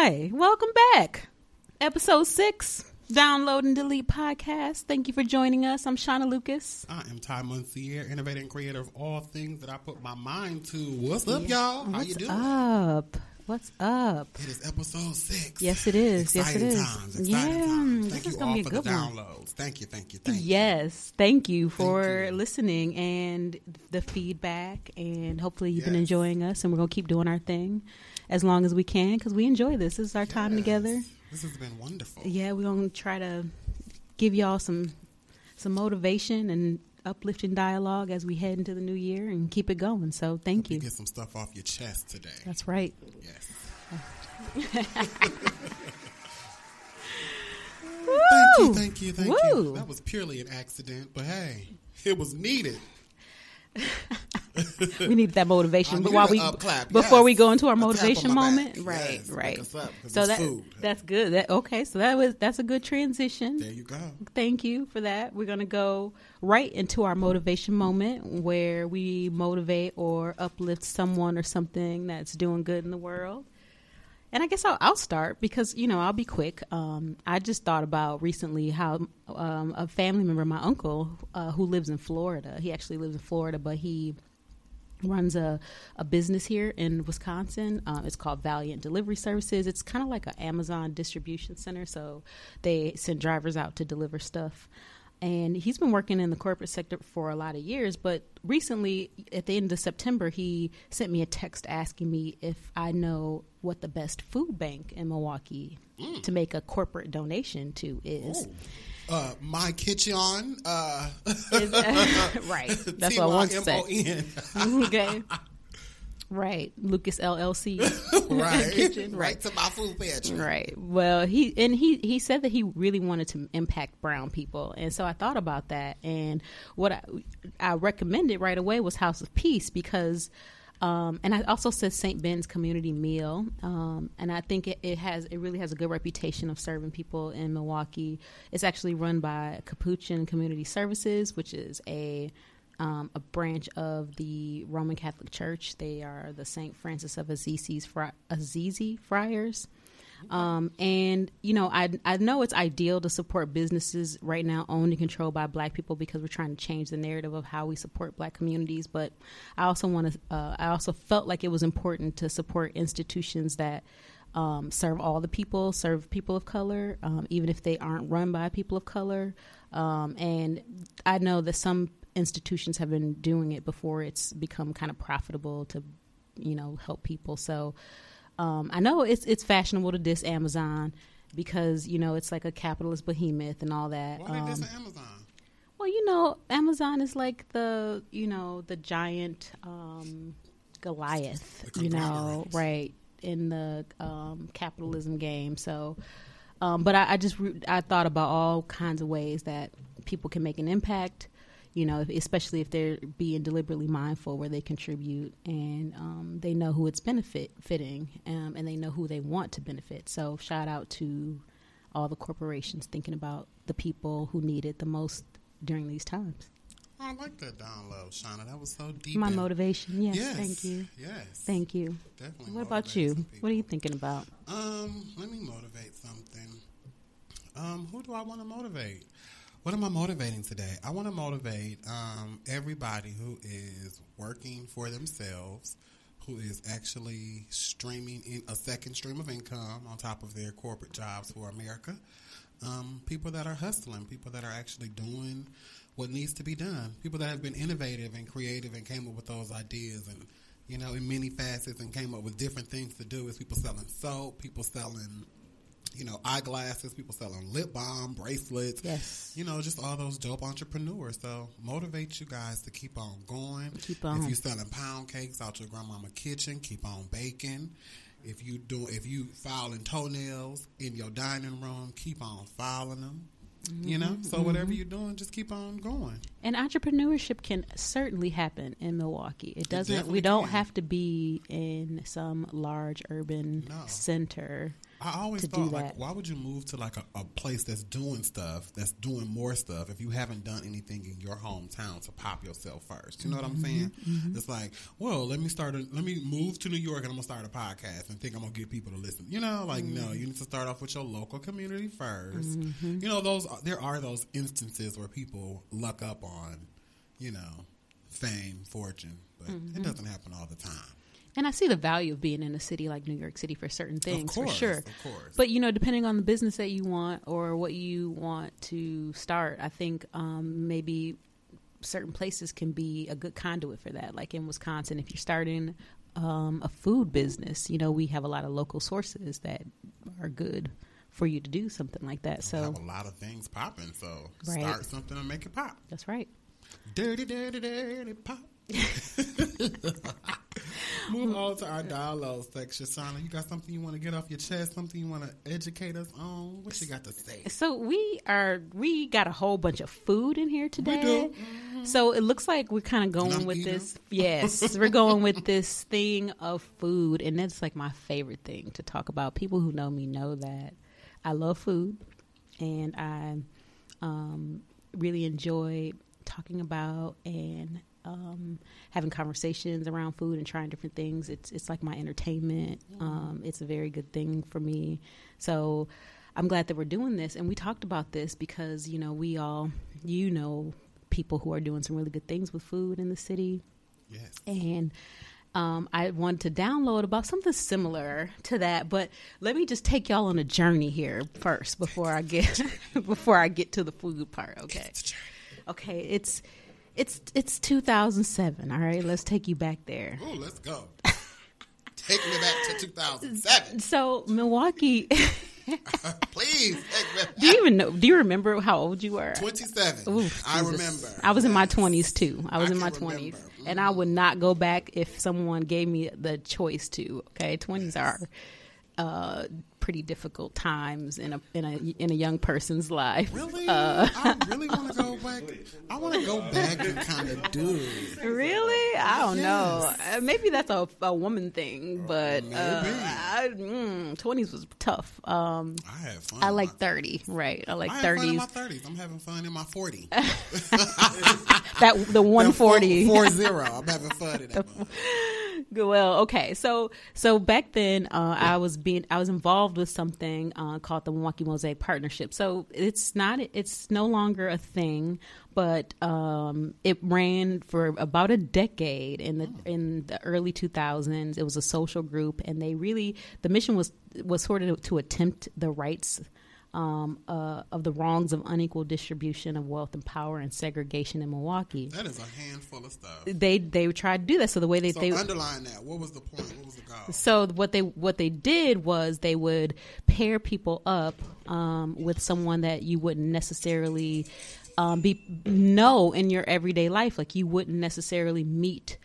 Hi, welcome back. Episode 6, Download and Delete Podcast. Thank you for joining us. I'm Shauna Lucas. I am Ty Monsieur, innovator and creator of all things that I put my mind to. What's up, y'all? How you doing? What's up? It is episode 6. Yes, it is. Exciting yes, it times. is. Exciting times. This Thank is you gonna all be a for good the one. downloads. Thank you. Yes, thank you for Thank you. listening and the feedback. And hopefully you've been Yes. enjoying us. And we're going to keep doing our thing as long as we can because we enjoy this. This is our time together. This has been wonderful. Yeah, we're going to try to give y'all some motivation and uplifting dialogue as we head into the new year and keep it going. So thank you. Get some stuff off your chest today. That's right. Yes. Thank you. Woo. That was purely an accident, but hey, it was needed. We need that motivation. But clap, before yes. we go into our A tap on motivation my moment, back. right, Yes, right. wake us up, 'cause So it's food. that's good. So that's a good transition. There you go. Thank you for that. We're going to go right into our motivation moment where we motivate or uplift someone or something that's doing good in the world. And I guess I'll start because, I'll be quick. I just thought about recently how a family member, my uncle, who lives in Florida, he actually lives in Florida, but he runs a business here in Wisconsin. It's called Valiant Delivery Services. It's kind of like an Amazon distribution center. So they send drivers out to deliver stuff. And he's been working in the corporate sector for a lot of years. But recently, at the end of September, he sent me a text asking me if I know what the best food bank in Milwaukee to make a corporate donation to is. My Kitchen. Right. That's what I want to say. Okay. Right. Lucas LLC. Right. Kitchen. Right to my food pantry. Right. Well, he said that he really wanted to impact brown people. And so I thought about that. And what I recommended right away was House of Peace because and I also said St. Ben's Community Meal, and I think it really has a good reputation of serving people in Milwaukee. It's actually run by Capuchin Community Services, which is a branch of the Roman Catholic Church. They are the St. Francis of Assisi Friars. And, I know it's ideal to support businesses right now owned and controlled by Black people because we're trying to change the narrative of how we support Black communities. But I also felt like it was important to support institutions that serve all the people, serve people of color, even if they aren't run by people of color. And I know that some institutions have been doing it before it's become kind of profitable to, help people. So I know it's fashionable to diss Amazon because, it's like a capitalist behemoth and all that. Why they diss Amazon? Well, Amazon is like the giant Goliath, right, in the capitalism game. So, but I thought about all kinds of ways that people can make an impact. Especially if they're being deliberately mindful where they contribute and they know who it's benefiting and they know who they want to benefit. So shout out to all the corporations thinking about the people who need it the most during these times. I like that download, Shauna. That was so deep. My motivation. Yes. Thank you. Yes. Thank you. Definitely. What about you? What are you thinking about? Let me motivate something. Who do I want to motivate? What am I motivating today? I want to motivate everybody who is working for themselves, who is actually streaming in a second stream of income on top of their corporate jobs for America. People that are hustling, people that are actually doing what needs to be done, people that have been innovative and creative and came up with those ideas and, in many facets and came up with different things to do. Is people selling soap, people selling eyeglasses, people selling lip balm, bracelets. Yes. Just all those dope entrepreneurs. So motivate you guys to keep on going. Keep on. If you're selling pound cakes out your grandmama kitchen, keep on baking. If you filing toenails in your dining room, keep on filing them. So whatever you're doing, just keep on going. And entrepreneurship can certainly happen in Milwaukee. It doesn't. We don't have to be in some large urban center I always to thought, do that. like, why would you move to like a place that's doing stuff, that's doing more stuff, if you haven't done anything in your hometown to pop yourself first? You know what I'm saying? It's like, well, let me move to New York and I'm gonna start a podcast and think I'm gonna get people to listen. You know, like no, you need to start off with your local community first. You know, there are those instances where people luck up on, you know, fame, fortune, but it doesn't happen all the time. And I see the value of being in a city like New York City for certain things, Of course, for sure. of course. But, you know, depending on the business that you want or what you want to start, I think maybe certain places can be a good conduit for that. Like in Wisconsin, if you're starting a food business, you know, we have a lot of local sources that are good for you to do something like that. So I have a lot of things popping, so Right. start something and make it pop. That's right. Dirty, dirty, dirty pop. Move on to our dialogue section. Shauna, you got something you want to get off your chest? Something you want to educate us on? What you got to say? So we got a whole bunch of food in here today. do. So it looks like we're kind of going And I'm with eating. this. Yes, we're going with this thing of food, and that's like my favorite thing to talk about. People who know me know that I love food, and I really enjoy talking about and having conversations around food and trying different things. It's like my entertainment. It's a very good thing for me. So I'm glad that we're doing this. And we talked about this because, you know, we all, you know, people who are doing some really good things with food in the city. Yes. And I wanted to download about something similar to that, but let me just take y'all on a journey here first before I get to the food part. Okay. Okay. It's 2007. All right. Let's take you back there. Oh, let's go. Take me back to 2007. So Milwaukee, Please. Take me back. do you remember how old you were? 27. Ooh, I Jesus. remember. I was in my Yes. 20s too. I was in my can 20s. remember. And I would not go back if someone gave me the choice to. Okay, 20s are pretty difficult times in a young person's life. Really? I really want to go back. I want to go back and kind of do it. Really? I don't know. Maybe that's a woman thing, but Maybe. 20s was tough. I had fun. I in like my- 30, right? I like I had fun in 30s. my 30s. I'm having fun in my 40. The 140. 40. I'm having fun in that one. Well, okay. So back then, I was involved with something called the Milwaukee Mosaic Partnership. So it's no longer a thing, but it ran for about a decade in the early 2000s. It was a social group, and the mission was sort of to attempt the rights of the wrongs of unequal distribution of wealth and power and segregation in Milwaukee. That is a handful of stuff. They tried to do that. So the way they underline that. What was the point? What was the goal? So what they did was they would pair people up with someone that you wouldn't necessarily know in your everyday life. Like you wouldn't necessarily meet,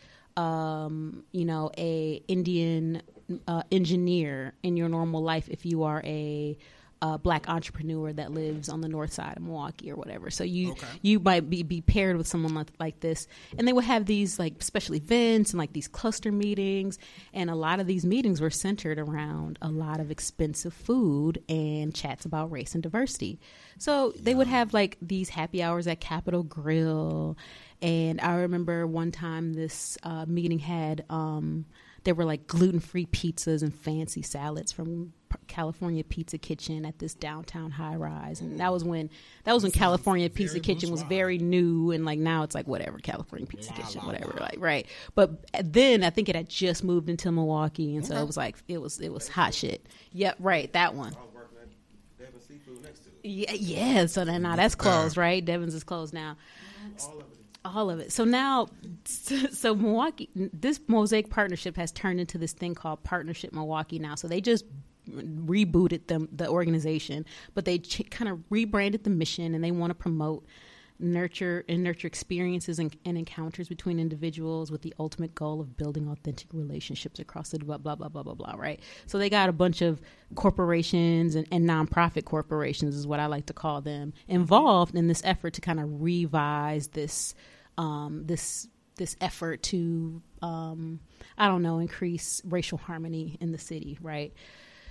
a Indian engineer in your normal life if you are a Black entrepreneur that lives on the north side of Milwaukee or whatever. So you might be paired with someone like this, and they would have these like special events and like these cluster meetings, and a lot of these meetings were centered around a lot of expensive food and chats about race and diversity. So they would have like these happy hours at Capitol Grill, and I remember one time this meeting had there were like gluten-free pizzas and fancy salads from California Pizza Kitchen at this downtown high rise, and that was when California Pizza Kitchen was very new, and like now it's like whatever, California Pizza Kitchen, whatever, like right. But then I think it had just moved into Milwaukee, and so it was like it was hot shit. Yep, right, that one. I was working at Devin Seafood next to it. Yeah. So now that's closed, right? Devon's is closed now. All of it. So now, so Milwaukee, this Mosaic Partnership has turned into this thing called Partnership Milwaukee now. So they just rebooted the organization, but they kind of rebranded the mission, and they want to promote nurture experiences and encounters between individuals with the ultimate goal of building authentic relationships across the blah blah blah blah blah blah, right? So they got a bunch of corporations and nonprofit corporations is what I like to call them, involved in this effort to kind of revise this this effort to increase racial harmony in the city, right?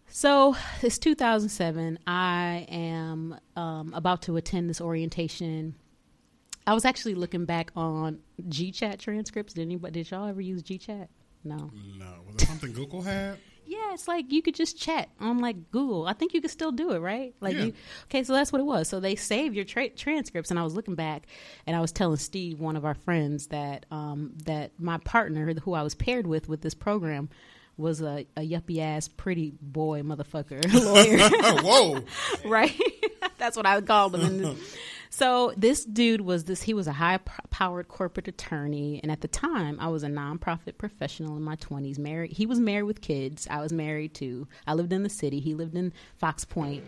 So it's 2007. I am about to attend this orientation. I was actually looking back on GChat transcripts. Did y'all ever use GChat? No. Was it something Google had? Yeah, it's like you could just chat on like Google. I think you could still do it, right? Like, yeah. Okay, so that's what it was. So they save your transcripts, and I was looking back, and I was telling Steve, one of our friends, that that my partner, who I was paired with this program, was a yuppie ass pretty boy motherfucker lawyer. Whoa, right? That's what I called him. So this dude he was a high-powered corporate attorney, and at the time, I was a nonprofit professional in my 20s. Married, he was married with kids. I was married too. I lived in the city. He lived in Fox Point.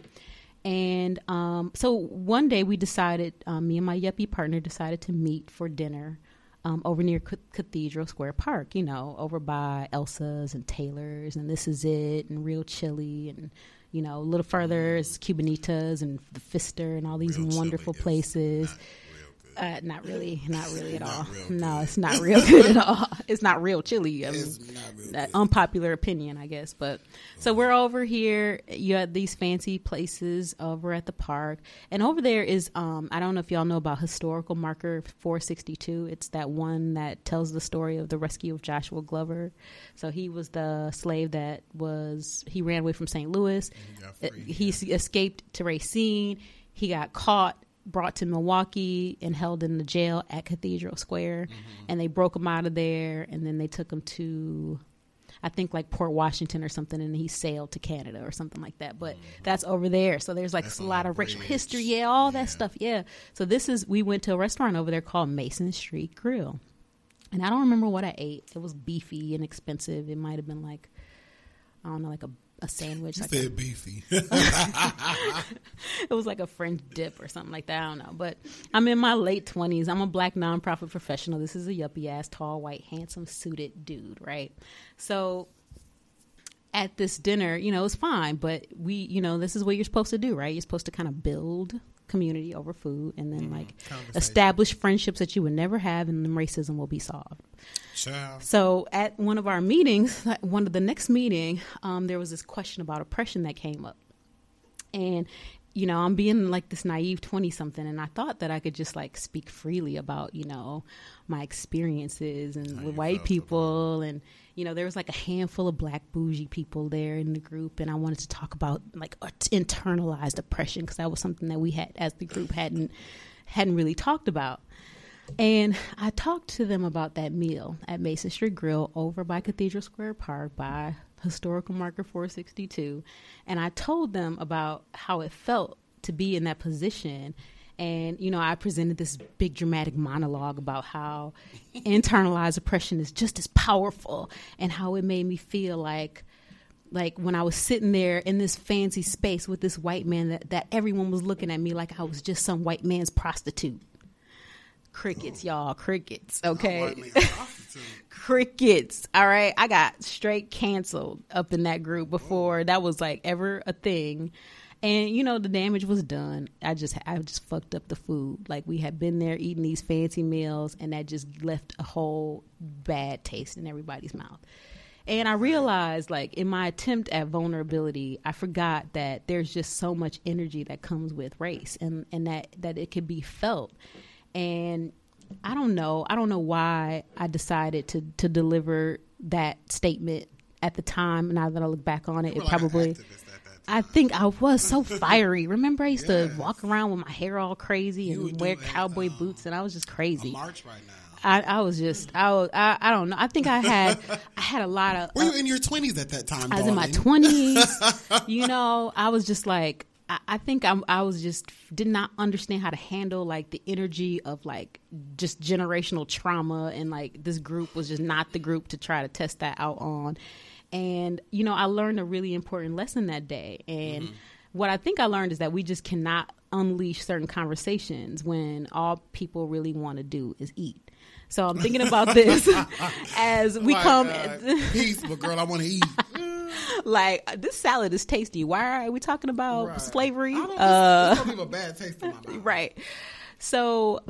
And so one day we decided, me and my yuppie partner decided to meet for dinner over near Cathedral Square Park, over by Elsa's and Taylor's and This Is It and Real Chili, and a little further is Cubanitas and the Fister and all these Real wonderful places. Not really at all. No, it's not real good at all. It's not real chili. It's not real good. Unpopular opinion, I guess. But so we're over here. You have these fancy places over at the park, and over there is I don't know if y'all know about historical marker 462. It's that one that tells the story of the rescue of Joshua Glover. So he was the slave he ran away from St. Louis. He escaped to Racine. He got caught, brought to Milwaukee, and held in the jail at Cathedral Square. And they broke him out of there, and then they took him to, I think, like Port Washington or something, and he sailed to Canada or something like that. But that's over there. So there's a lot of racial history, all that stuff. Yeah. So we went to a restaurant over there called Mason Street Grill. And I don't remember what I ate. It was beefy and expensive. It might have been like, I don't know, like a sandwich. You like said beefy. It was like a French dip or something like that. I don't know. But I'm in my late 20s. I'm a black nonprofit professional. This is a yuppie ass, tall, white, handsome, suited dude, right? So at this dinner, it was fine. But this is what you're supposed to do, right? You're supposed to kind of build community over food, and then establish friendships that you would never have, and then racism will be solved. Child. So at one of our meetings, the next meeting, there was this question about oppression that came up, and I'm being like this naive 20-something, and I thought that I could just like speak freely about my experiences and with white people, and there was like a handful of black bougie people there in the group, and I wanted to talk about like internalized oppression, because that was something that we had as the group hadn't really talked about. And I talked to them about that meal at Mason Street Grill over by Cathedral Square Park by historical marker 462, and I told them about how it felt to be in that position. And, I presented this big dramatic monologue about how internalized oppression is just as powerful, and how it made me feel like when I was sitting there in this fancy space with this white man, that everyone was looking at me like I was just some white man's prostitute. Crickets, y'all. Crickets. Okay. Crickets. All right. I got straight canceled up in that group before that was like ever a thing. And the damage was done. I just fucked up the food. Like, we had been there eating these fancy meals, and that just left a whole bad taste in everybody's mouth. And I realized, like, in my attempt at vulnerability, I forgot that there's just so much energy that comes with race, and that it could be felt. And I don't know why I decided to deliver that statement at the time. Now that I look back on it, it probably, I think I was so fiery. Remember, I used to walk around with my hair all crazy and wear cowboy boots, and I was just crazy. A march right now. I was just, I don't know. I think I had a lot of. Were you in your 20s at that time? I was in my 20s. I was just like, I think I was just did not understand how to handle like the energy of like just generational trauma, and like this group was just not the group to try to test that out on. And I learned a really important lesson that day. And what I think I learned is that we just cannot unleash certain conversations when all people really want to do is eat. So I'm thinking about this as we come. Peace, but girl, I want to eat. Like, this salad is tasty. Why are we talking about slavery? It's going to leave a bad taste in my mouth. Right. So,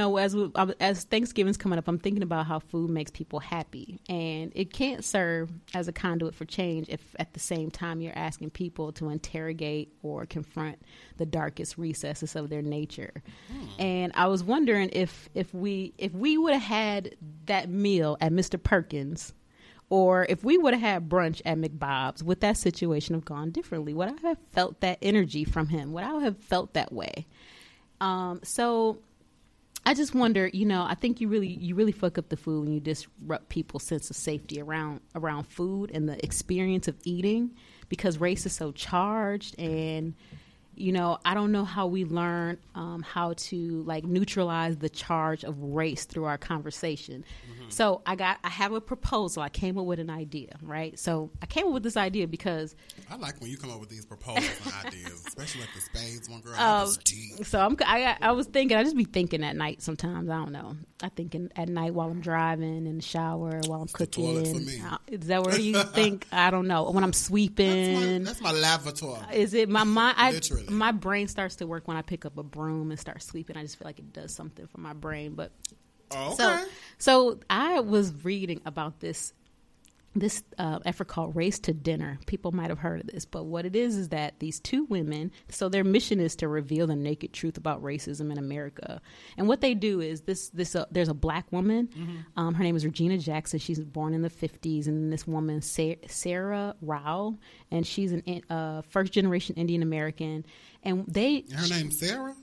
as Thanksgiving's coming up, I'm thinking about how food makes people happy. And it can't serve as a conduit for change if at the same time you're asking people to interrogate or confront the darkest recesses of their nature. And I was wondering if we would have had that meal at Mr. Perkins, or if we would have had brunch at McBob's, would that situation have gone differently? Would I have felt that energy from him? Would I have felt that way? So I just wonder, I think you really fuck up the food when you disrupt people's sense of safety around food and the experience of eating, because race is so charged. And I don't know how we learn how to neutralize the charge of race through our conversation. So I have a proposal. I came up with an idea, right? So I came up with this idea because I like when you come up with these proposals and ideas, especially like the spades one, girl. So I was thinking, I just be thinking at night sometimes. I don't know. I think at night while I'm driving, in the shower, while I'm cooking. The toilet for me. Is that where you think? I don't know. When I'm sweeping. That's my lavatory. Is it my mind? Literally. My brain starts to work when I pick up a broom and start sweeping. I just feel like it does something for my brain. But so I was reading about this effort called Race to Dinner. People might have heard of this, but what it is that these two women, so their mission is to reveal the naked truth about racism in America. And what they do is there's a black woman. Her name is Regina Jackson. She's born in the 50s. And this woman, Sarah Rao, and she's a first generation Indian American. And her name's Sarah?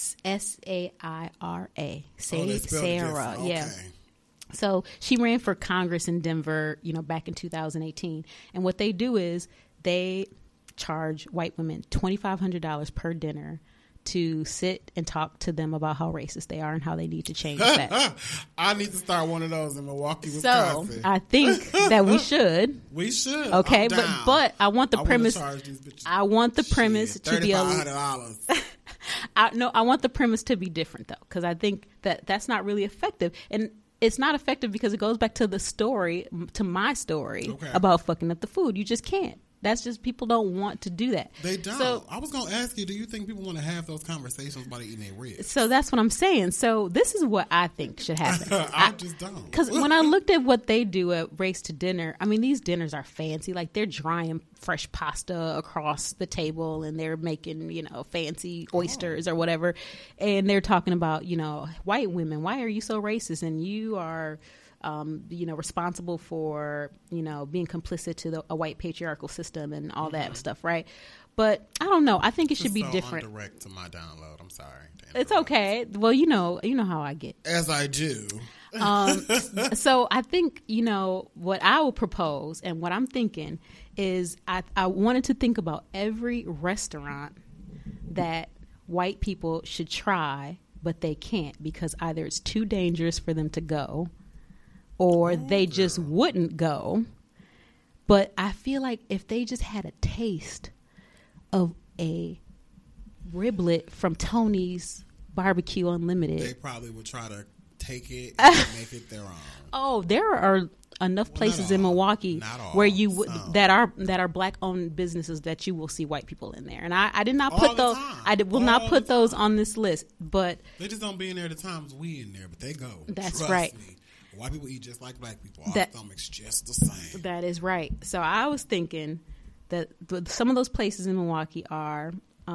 S-A-I-R-A. Sarah. Okay. Yeah. So she ran for Congress in Denver, back in 2018. And what they do is they charge white women $2,500 per dinner to sit and talk to them about how racist they are and how they need to change that. I need to start one of those in Milwaukee, Wisconsin. So I think that we should. We should. Okay, but I want the premise. I want the premise to be $3,500. I want the premise to be different though, because I think that's not really effective. And it's not effective because it goes back to my story about fucking up the food. You just can't. That's just, people don't want to do that. They don't. So, I was going to ask you, do you think people want to have those conversations while they're eating their ribs? So that's what I'm saying. So this is what I think should happen. I just don't. Because when I looked at what they do at Race to Dinner, I mean, these dinners are fancy. Like, they're drying fresh pasta across the table and they're making, fancy oysters or whatever. And they're talking about, white women. Why are you so racist? And you are... responsible for, being complicit to a white patriarchal system and all that stuff, right? But I don't know. I think it should be different. Direct to my download. I'm sorry. It's okay. Well, you know how I get. As I do. So I think, what I will propose and what I'm thinking is I wanted to think about every restaurant that white people should try, but they can't because either it's too dangerous for them to go, or they just wouldn't go. But I feel like if they just had a taste of a riblet from Tony's Barbecue Unlimited, they probably would try to take it and make it their own. Oh, there are enough places in Milwaukee where you would that are black owned businesses that you will see white people in there. And I did not put those. I will not put those on this list. But they just don't be in there the times we in there. But they go. That's Trust right. Me. White people eat just like black people. Our stomach's just the same. That is right. So I was thinking that some of those places in Milwaukee are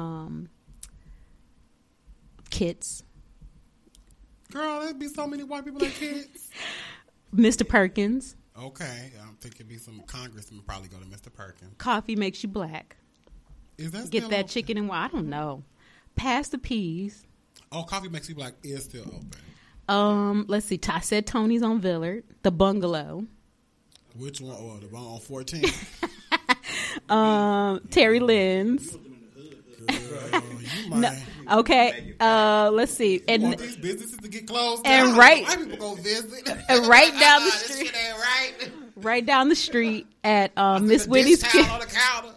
Kits. Girl, there'd be so many white people like Kits. Mr. Perkins. Okay. I'm thinking be some congressmen probably go to Mr. Perkins. Coffee Makes You Black. Is that Get still that open? chicken and I don't know. Pass the Peas. Oh, Coffee Makes You Black is still open. Let's see. I said Tony's on Villard. The Bungalow. Which one? Oh, the one on 14. Terry Lynn's. No, okay. Let's see. And you want these businesses to get closed and down. Right, white people go visit. And right down the street. This shit ain't right. Right down the street at Miss Whitney's. On the counter.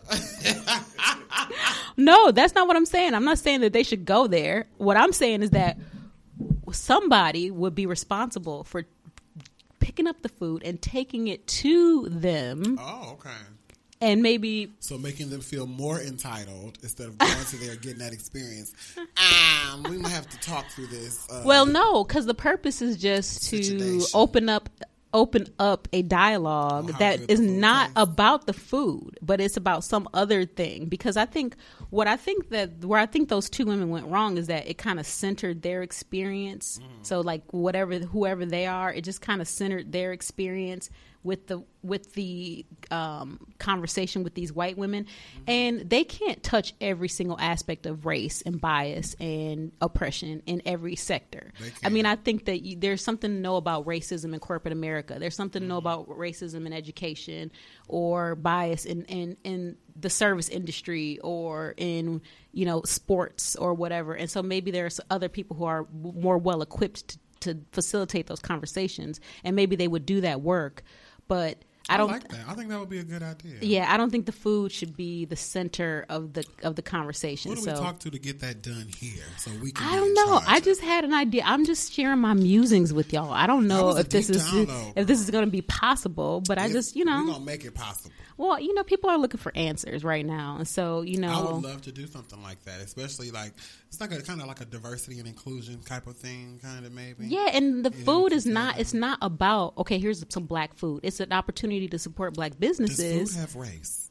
No, that's not what I'm saying. I'm not saying that they should go there. What I'm saying is that somebody would be responsible for picking up the food and taking it to them. Oh, okay. And maybe... So making them feel more entitled instead of going to there and getting that experience. We might have to talk through this. Well, no, because the purpose is just to open up a dialogue that is not about the food, but it's about some other thing. Because where I think those two women went wrong is that it kind of centered their experience. So like whoever they are, it just kind of centered their experience with the conversation with these white women, and they can't touch every single aspect of race and bias and oppression in every sector. I mean, I think that there's something to know about racism in corporate America. There's something to know about racism in education or bias in the service industry or in sports or whatever. And so maybe there's other people who are more well equipped to facilitate those conversations, and maybe they would do that work. But I don't like that. I think that would be a good idea. Yeah, I don't think the food should be the center of the conversation. Who do we talk to get that done here so we can? I don't know. I just had an idea. I'm just sharing my musings with y'all. I don't know if this is going to be possible, but I just we're gonna make it possible. Well, people are looking for answers right now, and so I would love to do something like that, especially like it's like kind of like a diversity and inclusion type of thing, kind of maybe. Yeah, and the food is not. It's not about here's some black food. It's an opportunity to support black businesses. Does food have race?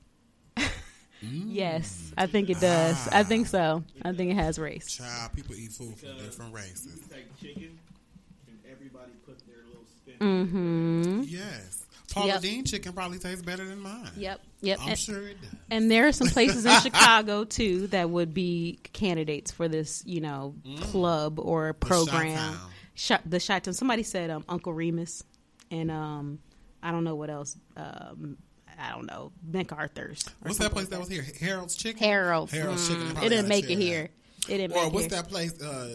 Yes, I think it does. I think so. I think it has race. Child, people eat food from different races. You take chicken, and everybody put their little spin. Yes. Paula Deen chicken probably tastes better than mine. Yep. I'm sure it does. And there are some places in Chicago too that would be candidates for this, club or program. The Chi-Town. Somebody said Uncle Remus, and I don't know what else. I don't know, MacArthur's. What's that place that was here? Harold's Chicken. Harold's Chicken. It didn't make it here. Or what's that place?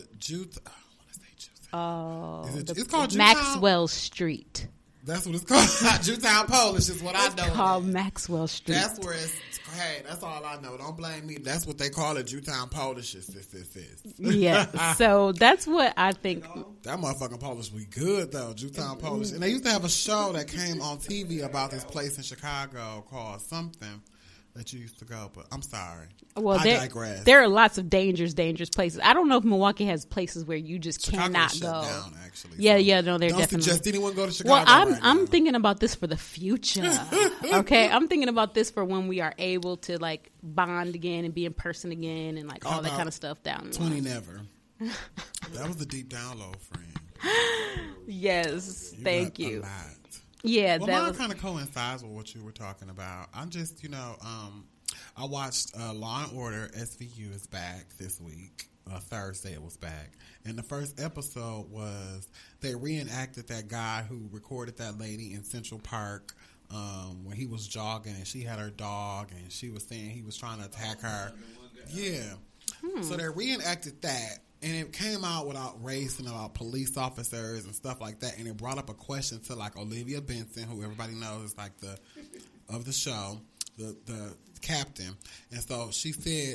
It's called Maxwell Street. That's what it's called. Jewtown Polish is what I know. It's called Maxwell Street. That's where it's. Hey, that's all I know. Don't blame me. That's what they call it. Jewtown Polish is. Yeah. So that's what I think. That motherfucking Polish be good though. Jewtown Polish, and they used to have a show that came on TV about this place in Chicago called something. That you used to go, but I'm sorry. Well, I digress. There are lots of dangerous places. I don't know if Milwaukee has places where you just cannot go. Down, actually. Yeah, no, they're don't definitely. Suggest anyone go to Chicago. Well, I'm thinking about this for the future. Okay, I'm thinking about this for when we are able to like bond again and be in person again and like all that kind of stuff down there. 20 never. That was a deep download, friend. Yes, thank you. A lot. Yeah, well, mine kind of coincides with what you were talking about. I'm just, I watched Law and Order SVU is back this week. Thursday it was back. And the first episode was they reenacted that guy who recorded that lady in Central Park when he was jogging and she had her dog and she was saying he was trying to attack her. Yeah. So they reenacted that. And it came out without race and about police officers and stuff like that. And it brought up a question to like Olivia Benson, who everybody knows is like of the show, the captain. And so she said,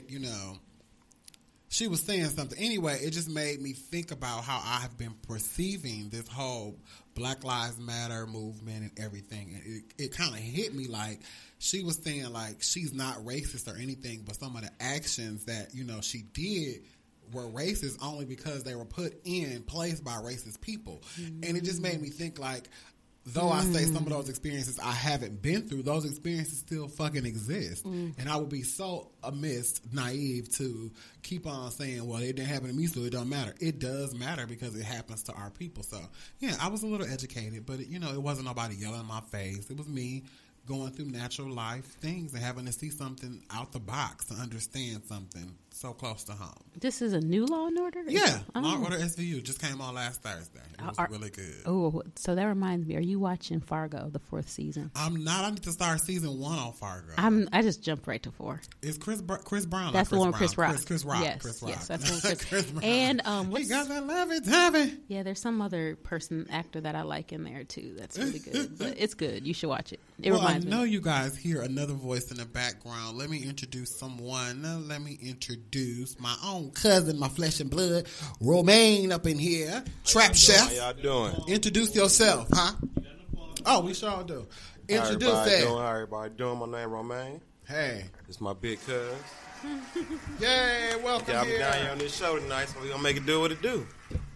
she was saying something. Anyway, it just made me think about how I have been perceiving this whole Black Lives Matter movement and everything. And it kind of hit me like she was saying like she's not racist or anything, but some of the actions that, she did were racist only because they were put in place by racist people. And it just made me think like, though I say some of those experiences I haven't been through, those experiences still fucking exist. And I would be so naive to keep on saying, well, it didn't happen to me, so it don't matter. It does matter because it happens to our people. So, yeah, I was a little educated, but, it wasn't nobody yelling in my face. It was me going through natural life things and having to see something out the box to understand something so close to home. This is a new Law and Order? Yeah. Law and Order SVU just came on last Thursday. It was really good. Oh, so that reminds me. Are you watching Fargo, the 4th season? I'm not. I need to start season 1 on Fargo. I just jumped right to 4. It's Chris Brown. That's the one with Chris Rock. Chris Rock. Yes, Chris Rock. Yes, that's one with Chris Brown. And he got that love-it. Yeah, there's some other actor that I like in there too. That's really good. But it's good. You should watch it. It reminds me. I know you guys hear another voice in the background. Let me introduce someone. Let me introduce my own cousin, my flesh and blood, Romaine up in here. Trap Chef. How y'all doing? Introduce yourself, huh? Oh, we sure do. Introduce How it. everybody doing? My name Romaine. Hey. It's my big cuz. Yay, welcome Got me here. down here on this show tonight, so we gonna make it do what it do.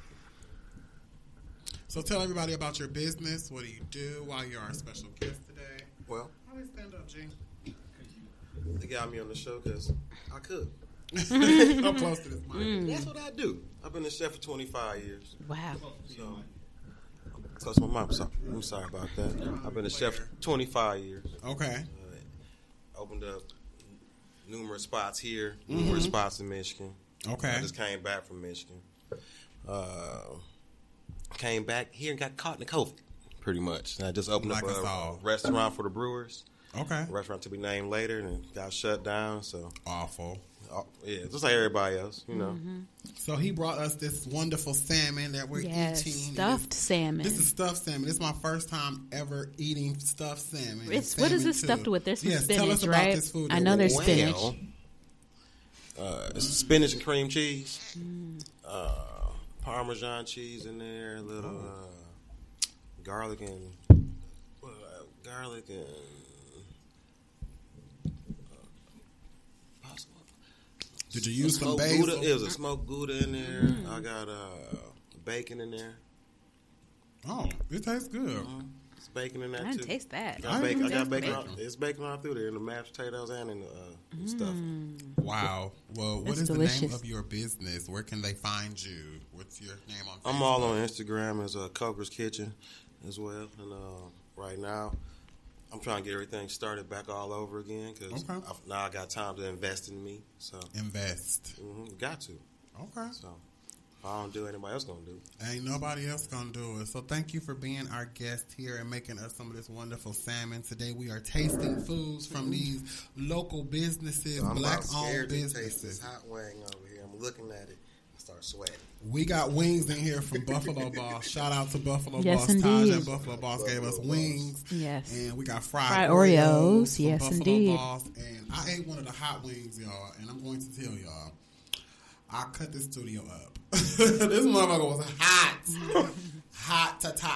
So tell everybody about your business. What do you do? Why you're our special guest today? Well, How do you stand up, G? they got me on the show because I cook. I'm close to this mic. That's what I do. I've been a chef for 25 years. Wow. So, touch my mom. I'm sorry about that. I've been a chef for 25 years. Okay. Opened up numerous spots here, numerous spots in Michigan. Okay. I just came back from Michigan. Came back here and got caught in the COVID, pretty much. And I just opened Like up us a all. restaurant for the brewers. Okay. A restaurant to be named later, and it got shut down. So, Awful. yeah, just like everybody else, you know. So he brought us this wonderful salmon that we're Yes, eating. stuffed salmon. This is stuffed salmon. This is my first time ever eating stuffed salmon. And What is salmon this too. stuffed with? There's some Yes, spinach, tell us about right? this food. I that know we're there's eating. spinach. It's spinach and cream cheese, Parmesan cheese in there, a little garlic and Did you use some smoked basil? Gouda. It was a smoked Gouda in there. I got bacon in there. Oh, it tastes good. It's bacon in there I too. didn't taste that. I got bacon. I got Taste bacon. It's bacon all through there, in the mashed potatoes and in the stuff. Wow. Well, what That's is the name delicious. of your business? Where can they find you? What's your name on Facebook? I'm all on Instagram as Coker's Kitchen as well, and right now I'm trying to get everything started back all over again because Okay. now I got time to invest in me. So Invest. got to. Okay. So if I don't do, anybody else gonna do. Ain't nobody else gonna do it. So thank you for being our guest here and making us some of this wonderful salmon. Today we are tasting foods from these local businesses, So I'm about black-owned scared to taste businesses. this hot wing over here. I'm looking at it. I start sweating. We got wings in here from Buffalo Boss. Shout out to Buffalo Yes, Boss. indeed. Taj and Buffalo Boss gave us wings. Yes. And we got Fried fried Oreos. from Yes, Buffalo indeed. Boss. And I ate one of the hot wings, y'all. And I'm going to tell y'all, I cut this studio up. This motherfucker was hot. Hot,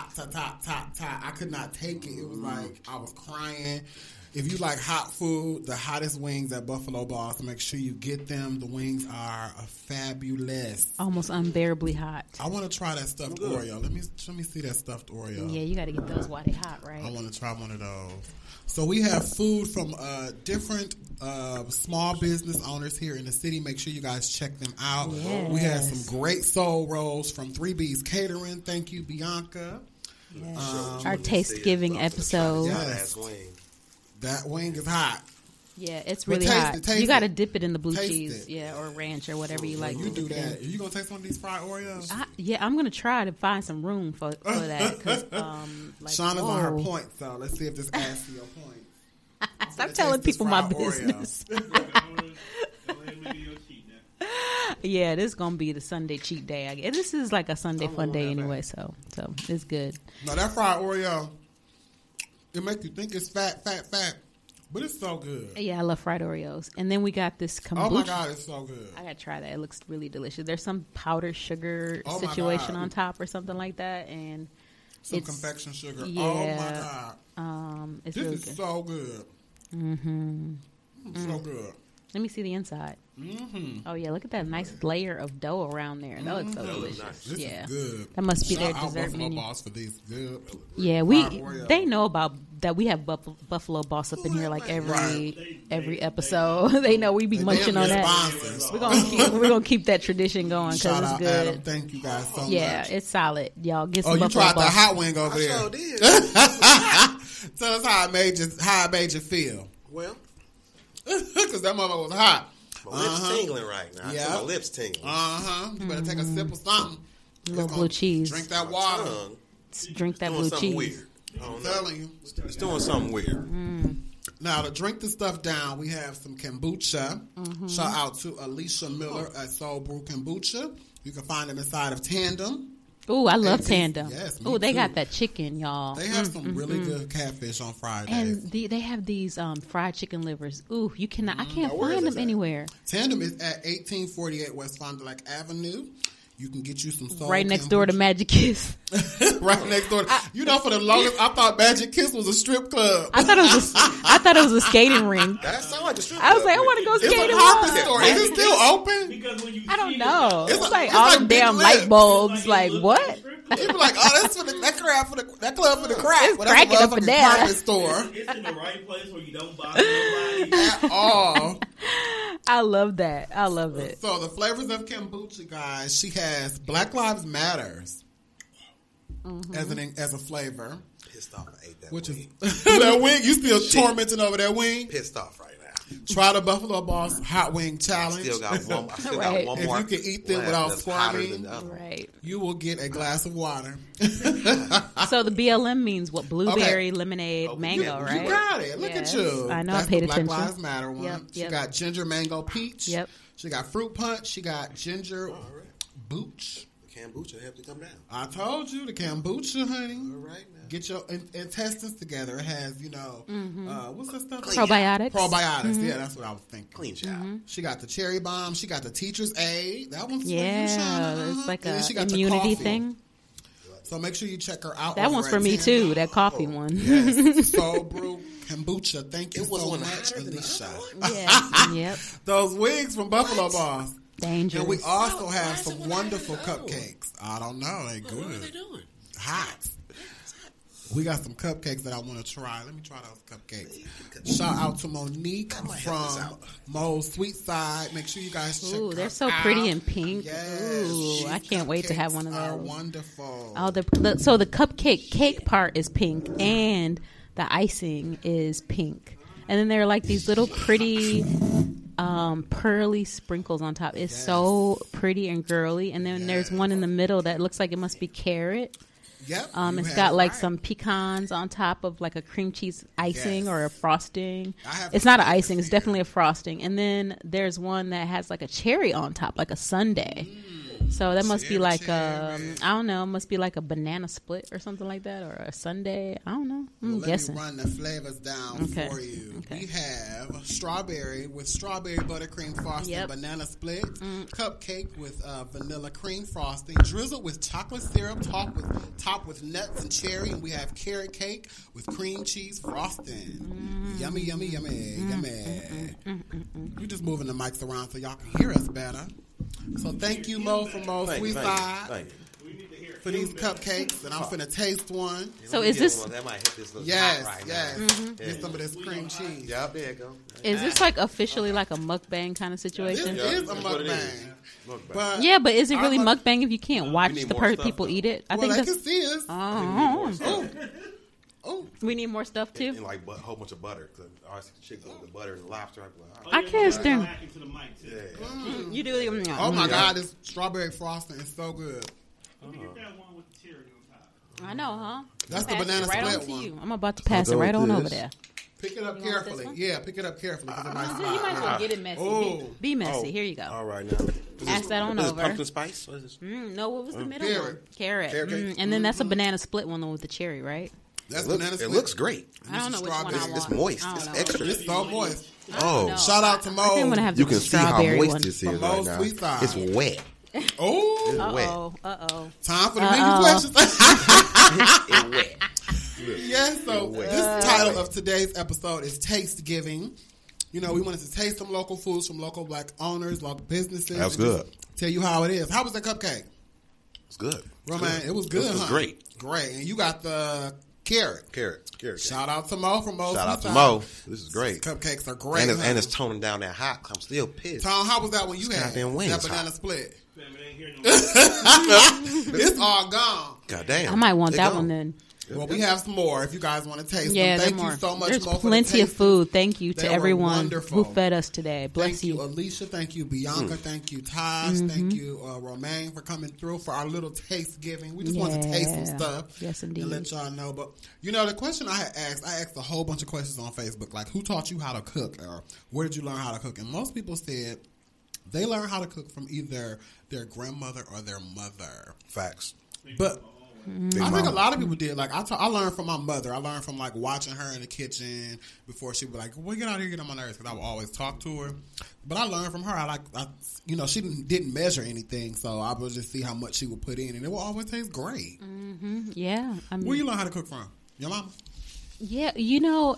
ta. I could not take it. It was like I was crying. If you like hot food, the hottest wings at Buffalo Boss, make sure you get them. The wings are fabulous. Almost unbearably hot. I want to try that stuffed Oreo. Let me see that stuffed Oreo. Yeah, you got to get those while they're hot, I right? want to try one of those. So we have food from different small business owners here in the city. Make sure you guys check them out. Yes. We have some great soul rolls from 3B's Catering. Thank you, Bianca. Our Taste-Giving episode. Yes. That wing is hot. Yeah, it's But really taste hot. it, taste You got to it. dip it in the blue Taste cheese, it. yeah, or ranch or whatever you like. You to do dip it in. that. Are you going to taste one of these fried Oreos? Yeah, I'm gonna try to find some room for that because like, Shauna's on her whoa. point, so let's see if this adds to your point. Stop telling people my fried Oreo. business. Yeah, this is gonna be the Sunday cheat day. I guess this is like a Sunday fun day anyway, so it's good. Now that fried Oreo, it makes you think it's fat, but it's so good. Yeah, I love fried Oreos. And then we got this kombucha. Oh my God, it's so good. I gotta try that. It looks really delicious. There's some powdered sugar Oh my situation God. on top or something like that, and Some it's confection sugar. yeah. Oh my God, it's this really is good. so good. So good. Let me see the inside. Mm-hmm. Oh yeah, look at that nice layer of dough around there. That looks so delicious. This Yeah, is good. that must be Shout their out dessert Buffalo menu. Boss for these good. Yeah, fried Oreo. they know about that. We have Buffalo Boss up in here like every Right. episode. They know we be They munching damn on near that. sponsors. We're gonna keep that tradition going Shout because out it's good. Adam. Thank you guys so Yeah, much. it's solid. Y'all get some Oh, you Buffalo tried Boss. the hot wing over I there. sure did. Tell us how it made you feel. Well, Because that mother was hot. my lips tingling right now. I Yeah. feel my lips tingling. You better take a sip of something. A little It's blue gonna cheese. Drink that My water. tongue Drink that doing blue something cheese. weird. I I'm don't know. telling you. It's doing something weird. Now, to drink the stuff down, we have some kombucha. Shout out to Alicia Miller at Soul Brew Kombucha. You can find them inside of Tandem. Ooh, I love Yes, Tandem. yes, me Ooh, they too. got that chicken, y'all. They have some really good catfish on Fridays. And they have these fried chicken livers. Ooh, you cannot. I can't Now, where is find this them at? anywhere. Tandem is at 1848 West Fond du Lac Avenue. You can get you some soul Right next door to kombucha. Magic Kiss. Right next door. For the longest, I thought Magic Kiss was a strip club. I thought it was a skating ring. That sounds like a strip I was club. like, I want to go It's skating. a carpet on. store. Is it still open? Because when you I don't see know. it, It's It's like it's all like them Big damn Lips. light bulbs. Like what? You be like, oh, that's for that crowd for that club for the crack. It's Well, that's a cracking up and motherfucking down. carpet store it's in the right place where you don't bother nobody. at all. I love that. I love it. So the flavors of kombucha, guys, she has Black Lives Matters as a flavor, Pissed off. I ate that which wing. is that wing. You still tormenting over that wing? Pissed off right now. Try the Buffalo Boss Hot Wing Challenge. Still got one. I still Right. got one If more. you can eat them left without that's hotter squirming. than the other. Right. You will get a glass of water. So the BLM means what? Blueberry, Okay. lemonade, mango, You right? got it. Look Yes. at you. I know. That's I paid the Black attention. Lives Matter one. Yep, She yep. got ginger mango peach. Yep. She got fruit punch. She got ginger All right. booch. The kombucha have to come down. I told you the kombucha, honey. All right now. Get your intestines together. It has, what's that stuff? Probiotics. Probiotics. Yeah, that's what I was thinking. Clean job. She got the cherry bomb. She got the teacher's aid. That one's for you, Yeah, Shauna. it's like And then a she got the immunity coffee. thing. So make sure you check her out. That over one's at for me 10. too. That coffee one. Yes, Soul Brew Kombucha. Thank you It was so one much, hotter than the Alicia. other one. Yeah. Yep. Those wigs from Buffalo Boss. Dangerous. And we also Why have is it some one wonderful hotter than the other cupcakes. I don't know. They What are they good. doing? Hot. We got some cupcakes that I want to try. Let me try those cupcakes. Shout out to Monique might help us from out. Mo's Sweet Side. Make sure you guys check Ooh, her they're so out. pretty and pink. Yes, Ooh, these I can't wait to have one of cupcakes are those. wonderful. Oh, so the cake part is pink, and the icing is pink, and then there are like these little pretty pearly sprinkles on top. It's so pretty and girly, and then there's one in the middle that looks like it must be carrot. Yep. It's you got had it like right. some pecans on top of like a cream cheese icing Yes. or a frosting. I have It's not an a icing; it's here. definitely a frosting. And then there's one that has like a cherry on top, like a sundae. So that must be like I don't know, must be like a banana split or something like that, or a sundae. I don't know. I'm Let guessing. me run the flavors down Okay. for you. Okay. We have strawberry with strawberry buttercream frosting, Yep. banana split, cupcake with vanilla cream frosting, drizzled with chocolate syrup, topped with nuts and cherry, and we have carrot cake with cream cheese frosting. Yummy, yummy, yummy, yummy. We're just moving the mics around so y'all can hear us better. So thank you, Mo, from Mo's Thank you, Sweet thank you, Side, thank you. for these cupcakes, and I'm finna taste one. So Let me is get this- one. That might hit this little Yes, hot right yes. now. Get some of this cream cheese. Yep, there you go. Is this like officially like a mukbang kind of This situation? is a That's what it is. mukbang. But Yeah, but is it really I'm mukbang if you can't watch need the more stuff, people though. eat it? I well, think they that's. can see us. Oh, Oh, we need more stuff too. And like a whole bunch of butter. Cause I always chicken with the butter and lobster. I'm like, Oh, I yeah, can't you stand- back into the mic, too. yeah. You do. oh my God! This strawberry frosting is so good. Let me get that one with the cherry on top. I know, huh? That's the Pass it banana right split on to one. you. I'm about to pass it go right with on this. over there. Pick it up You want this carefully. one? Yeah, pick it up carefully. 'Cause it might You slide. might as well get it messy. Oh. Be messy. Here you go. All right now. Pass that on This is over. pumpkin spice. What is this? No, what was the middle Carrot. one? Carrot. Carrot cake. And then that's a banana split one with the cherry, right? That's It looks, banana it split. looks great. I don't know which one I strawberry. want. It's moist. I don't It's know. extra. It's so moist. Oh, No. Shout out to Mo. I think I'm gonna have you the can see how strawberry moist one. this is From right Mo's now. Sweet Side. It's wet. Oh, It's wet. Uh-oh. time for the menu questions. It's wet. Yes, so this title of today's episode is Taste Giving. You know, we wanted to taste some local foods from local black owners, local businesses. That's and just good. Tell you how it is. How was the cupcake? It's good. Roman, it was good, It was huh? great. Great. And you got the carrot. Carrot. Shout out to Mo from Mo's Shout out Sweet to Side. Mo. This is great. Cupcakes are great. And it's toning down that hot. I'm still pissed. Tom, how was that when you This had goddamn wing that is banana hot. split? Fam, it ain't here no more. It's all gone. God damn. I might want They that gone. one then. Well, we have some more if you guys want to taste Yeah, them. Thank there you more. so much, There's Mo, for the plenty of tasting. food. Thank you They to were everyone wonderful. who fed us today. Bless Thank you, Alicia. Thank you, Bianca. Thank you, Taj. Thank you, Romaine, for coming through for our little taste giving. We just wanted to taste some Yeah. stuff. Yes, indeed. And let y'all know. But, you know, the question I asked a whole bunch of questions on Facebook, like, who taught you how to cook? Or where did you learn how to cook? And most people said they learned how to cook from either their grandmother or their mother. Facts. But Big I think a Mama. lot of people did. Like I learned from my mother. I learned from like watching her in the kitchen before she would be like, "Well, get out of here, get on my nerves," because I would always talk to her. But I learned from her. She didn't measure anything, so I would just see how much she would put in, and it would always taste great. Yeah, I mean, Where you learn how to cook from? Your mama? yeah, You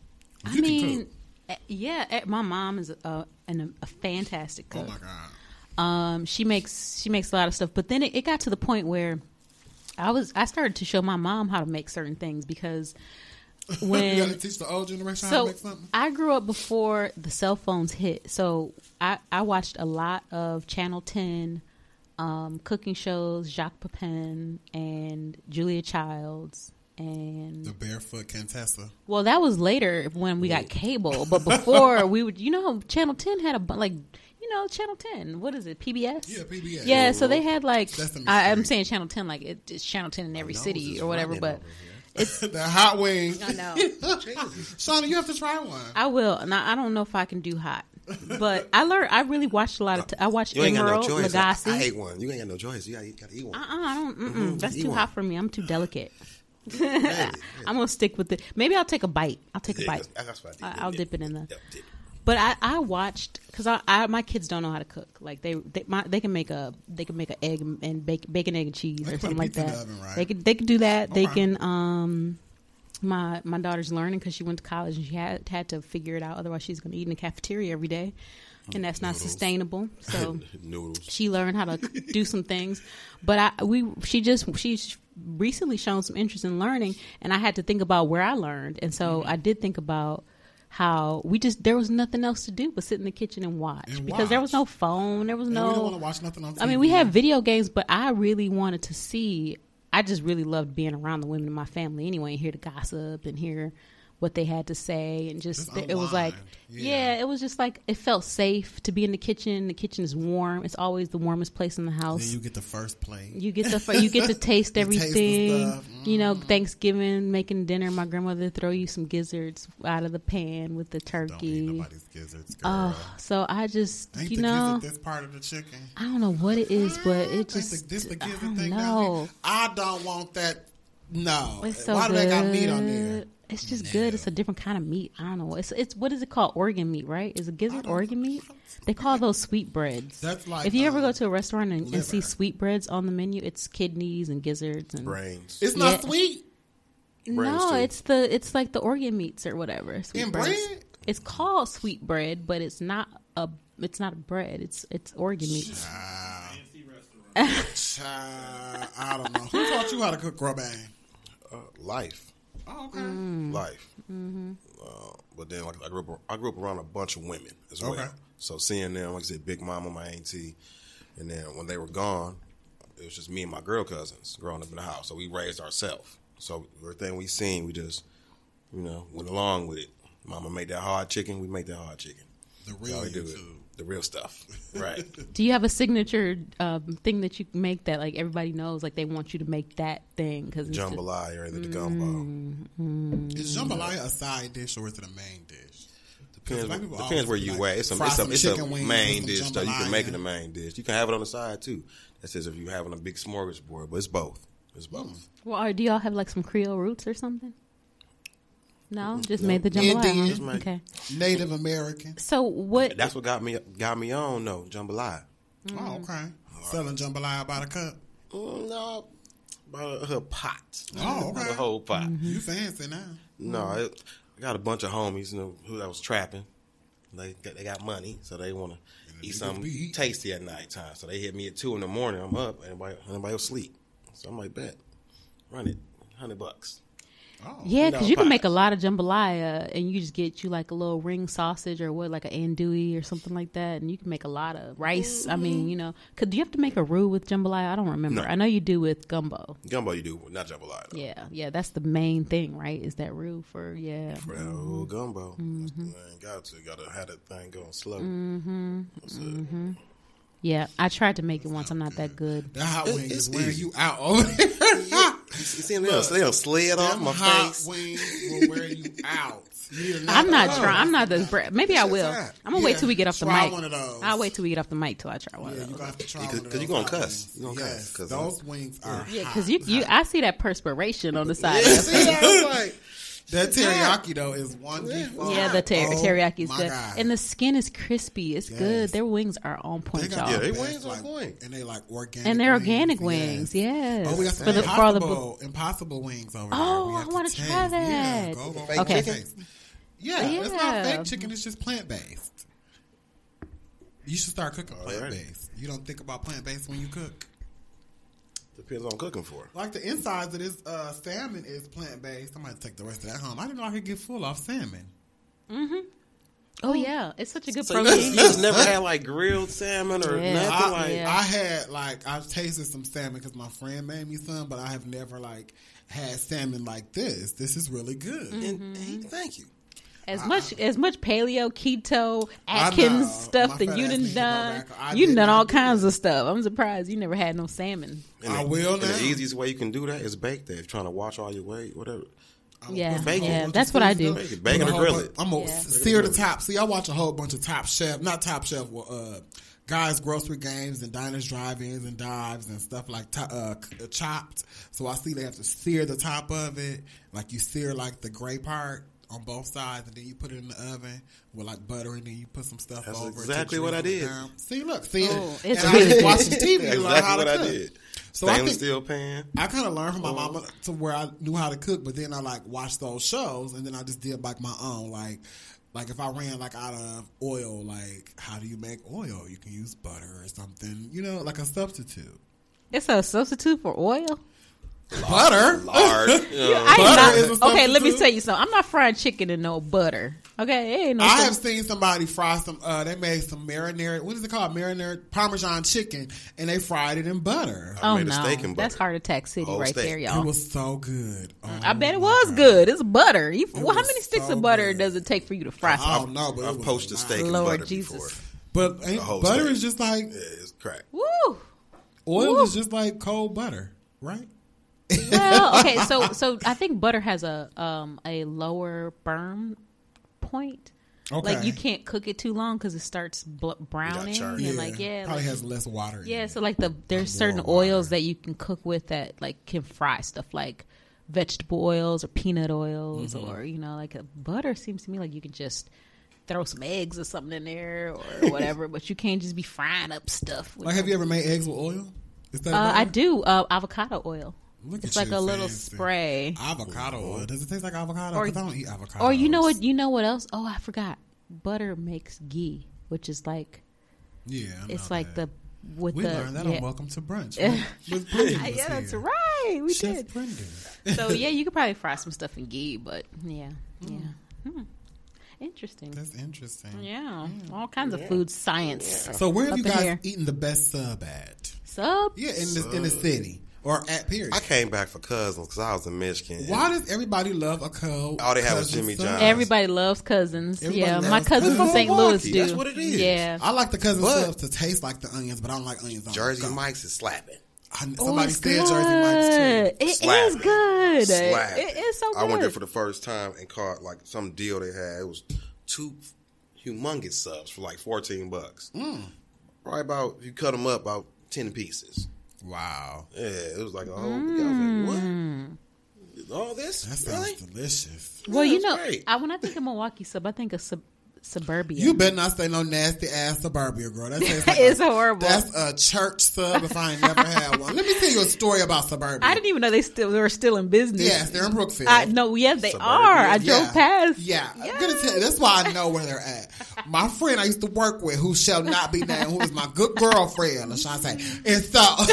can cook. my mom is a fantastic cook. Oh my god. She makes a lot of stuff, but then it got to the point where I started to show my mom how to make certain things because when you got to teach the old generation how to make something. I grew up before the cell phones hit, so I watched a lot of Channel 10 cooking shows, Jacques Pepin and Julia Childs. And The Barefoot Contessa. well, that was later when we got cable, but before we would, Channel 10 had Channel 10. What is it? PBS? Yeah, PBS. Yeah, so they had like Sesame I'm Street. saying Channel 10 like it's Channel 10 in every city or whatever, but The hot wings. I know. Shauna, you have to try one. I will. And I don't know if I can do hot. But I really watched a lot of I watched You ain't got no Emerald choice. Lagasse. I hate one. You ain't got no choice. You gotta eat one. I don't that's eat too one. hot for me. I'm too delicate. Yeah. I'm gonna stick with it. Maybe I'll take a bite. That's what I I'll dip it in the. Yep, dip. But I watched because my kids don't know how to cook. Like they can make a egg and bacon, egg and cheese They or can put something a like pizza in that. the oven, right? They can do that. They Okay. can. My daughter's learning because she went to college and she had to figure it out. Otherwise, she's going to eat in the cafeteria every day, and that's not Noodles. sustainable. So Noodles. she learned how to do some things. But she's recently shown some interest in learning, and I had to think about where I learned, and so I did think about how there was nothing else to do but sit in the kitchen and watch And because there was watch. no phone, there was And we don't want no. to watch nothing on TV. I mean, we had video games, but I really wanted to see. I just really loved being around the women in my family anyway, and hear the gossip and hear what they had to say, and just Just it was like, unwind. yeah, it was just like it felt safe to be in the kitchen. The kitchen is warm; it's always the warmest place in the house. Then you get the first plate. You get to taste You taste the everything. stuff. Thanksgiving, making dinner. My grandmother would throw you some gizzards out of the pan with the Don't eat turkey. nobody's gizzards, girl. Oh, so I just, Ain't you the know, gizzard this part of the chicken? I don't know what it is, but it Ain't just, this the I gizzard don't thing down know. here? I don't want that. No. It's so Why do good. they got meat on there? It's just good. It's a different kind of meat. I don't know. It's what is it called? Organ meat, right? Is it gizzard organ meat? They call those sweetbreads. That's like, if you ever go to a restaurant and see liver. sweetbreads on the menu, it's kidneys and gizzards and Brains. It's not Yeah. sweet Brains, no, too. it's like the organ meats or whatever. in Sweetbreads. bread. It's called sweet bread, but it's not a bread. It's organ meats. Fancy restaurant. Child, I don't know. Who taught you how to cook, Robin? Life. Oh, okay. Life. But then like, I grew up around a bunch of women as well. Okay. So seeing them, like I said, Big Mama, my auntie, and then when they were gone, it was just me and my girl cousins growing up in the house. So we raised ourselves. So everything we seen, we just, went along with it. Mama made that hard chicken, we make that hard chicken. The That's real how we do it. YouTube. The real stuff. Right. Do you have a signature thing that you make that like everybody knows? Like they want you to make that thing because Jambalaya or the gumbo. Is jambalaya a side dish or is it a main dish? Depends, Black people depends where always you like, at. It's fry some a chicken wings main with some dish, so you can make it jambalaya. a main dish. You can have it on the side too. That's as if you're having a big smorgasbord, but it's both. It's both. Well, do y'all have like some Creole roots or something? No, just No. made the jambalaya. Indian. huh? Just make- Okay. Native American. So what? That's what got me on though, jambalaya. Oh, okay. Selling jambalaya by the cup. No, about a pot. Oh, About okay. a whole pot. You fancy now. No, I got a bunch of homies, who that was trapping. They got money, so they want to eat niggas something be eating. tasty at nighttime. So they hit me at 2 a.m. I'm up. Everybody else sleep. So I'm like, bet, run it, $100. Oh. Yeah, because you can pot. make a lot of jambalaya, and you just get you like a little ring sausage or what, like an andouille or something like that, and you can make a lot of rice. I mean, do you have to make a roux with jambalaya? I don't remember. No. I know you do with gumbo. Gumbo you do, not jambalaya. Though. Yeah, that's the main thing, right? Is that roux for For that old gumbo. That's the thing. Got to have that thing going slow. That's it. Yeah, I tried to make it once. I'm not that good. That hot wing It's is wearing easy. you out over there. see them? They don't slid off Them my hot face. wings will wear you out. I'm not trying. I'm not this. Maybe I will. that. I'm gonna wait till we get off the Try mic. one of those. I'll wait till we get off the mic till I try one Yeah, of you those. got to try one of those. Because you're going to hot cuss. wings. You're going to Yes, cuss. 'Cause those wings are Yeah, hot. because I see that perspiration on the side. Yeah, see, I was like, That teriyaki though is one. Yeah, the teriyaki is good, God. and the skin is crispy. It's good. Yes. Their wings are on point, They got y'all. Yeah, they the wings best, are like, point. and they like organic, And they're wings. organic wings, yes. Oh, we got some For the- for all the impossible wings over Oh, there. We I have to wanna taste. try that. Yeah, go Fake Okay. taste. Yeah, it's not Yeah. fake chicken. It's just plant based. You should start cooking plant based. You don't think about plant based when you cook. Depends on cooking for. Like the insides of this salmon is plant based. I might take the rest of that home. I didn't know I could get full off salmon. Oh yeah, it's such a good So you protein. just never had like grilled salmon or Yeah. nothing like. Yeah. I had I've tasted some salmon because my friend made me some, but I have never had salmon like this. This is really good. And thank you. As much paleo, keto, I Atkins know. stuff My that fat you ass done needs to go done. back. I You did done not all do kinds that. of stuff. I'm surprised you never had no salmon. And I will and now. the easiest way you can do that is bake that. If you're trying to watch all your weight, whatever. Yeah, bacon. yeah, Bunch that's of what I seasoning. do. Bake it. Bacon or grill it. I'm gonna Yeah. sear the top. See, I watch a whole bunch of Top Chef, not Top Chef, guys' grocery games and diners, drive-ins, and dives and stuff like Chopped. So I see they have to sear the top of it, like you sear like the gray part on both sides, and then you put it in the oven with like butter, and then you put some stuff That's over it. to exactly what I drizzle it did. down. See, look, see Oh, it. it's And really I just good. watched TV to learn how Exactly to what I cook. did. So I Stainless think steel pan. I kind of learned from my mama to where I knew how to cook, but then I watched those shows, and then I just did like my own. Like if I ran out of oil, how do you make oil? You can use butter or something, like a substitute. It's a substitute for oil. Butter. Lard. I Butter am is a not, okay, let me substitute. tell you something. I'm not frying chicken in no butter. Okay, it ain't no. I have sub- seen somebody fry some. They made some marinara. What is it called? Marinara Parmesan chicken, and they fried it in butter. oh made a no, steak and that's butter. Heart Attack City Whole right steak. there, It y'all. was so good. Oh, I bet it my was God. good. It's butter. How was many sticks so of butter good. does it take for you to fry I something? don't know, but it I've was poached a a lot. steak in Lord butter Jesus. before. But ain't whole butter steak. is just like Yeah, it's crack. Woo. oil Woo. is just like cold butter, right? Well, okay, so I think butter has a lower burn point. Okay. Like you can't cook it too long because it starts browning charred. and probably like, has less water. yeah. in So it. like there's certain more water. oils that you can cook with that like can fry stuff like vegetable oils or peanut oils Mm-hmm. or like a butter seems to me like you can just throw some eggs or something in there or whatever, but you can't just be frying up stuff. With Have you ever made eggs with oil? Is that I butter? do avocado oil. Look It's at like you, a little fancy. spray. Avocado oil. Does it taste like avocado? Or- Because I don't eat avocado. Or you know what else? Oh, I forgot. Butter makes ghee, which is like Yeah, I it's know like that. with We the learned that yeah. on Welcome to Brunch. With Brendan was yeah, that's here. right. We Chef did. Brendan. So yeah, you could probably fry some stuff in ghee, but yeah. Interesting. That's interesting. Yeah, all kinds of food science. So where have Up you in guys here. eaten the best sub at? Sub. Yeah, in the city or at Period. I came back for Cousins because I was in Michigan. Why does everybody love a co? All they have is cousin Jimmy sub? John's. Everybody loves cousins. Everybody yeah, loves my cousins cousins. in St. Louis Milwaukee, do. that's what it is. Yeah. I like the cousin But- subs to taste like the onions, but I don't like onions on Jersey the go. Mike's is slapping. Somebody it's said good. Jersey Mike's too. It is Slapping. good. Slapping. It is so good. I went there for the first time and caught like some deal they had. It was 2 humongous subs for like $14. Probably about, you cut them up, about 10 pieces. Wow, Yeah, it was like a whole. I was like, what? All this? that sounds Really? delicious. Well, Yeah, you it's know, great. when I think of Milwaukee sub, I think of suburbia. You better not say no nasty ass suburbia, girl. That tastes like It's horrible. That's a church sub if I ain't never had one. Let me tell you a story about suburbia. I didn't even know they were still in business. Yes, they're in Brookfield. No, yes, they Suburbia. are. I drove Yeah. past. Yeah, I'm gonna tell you. That's why I know where they're at. My friend I used to work with, who shall not be named, who was my good girlfriend, Ashante, and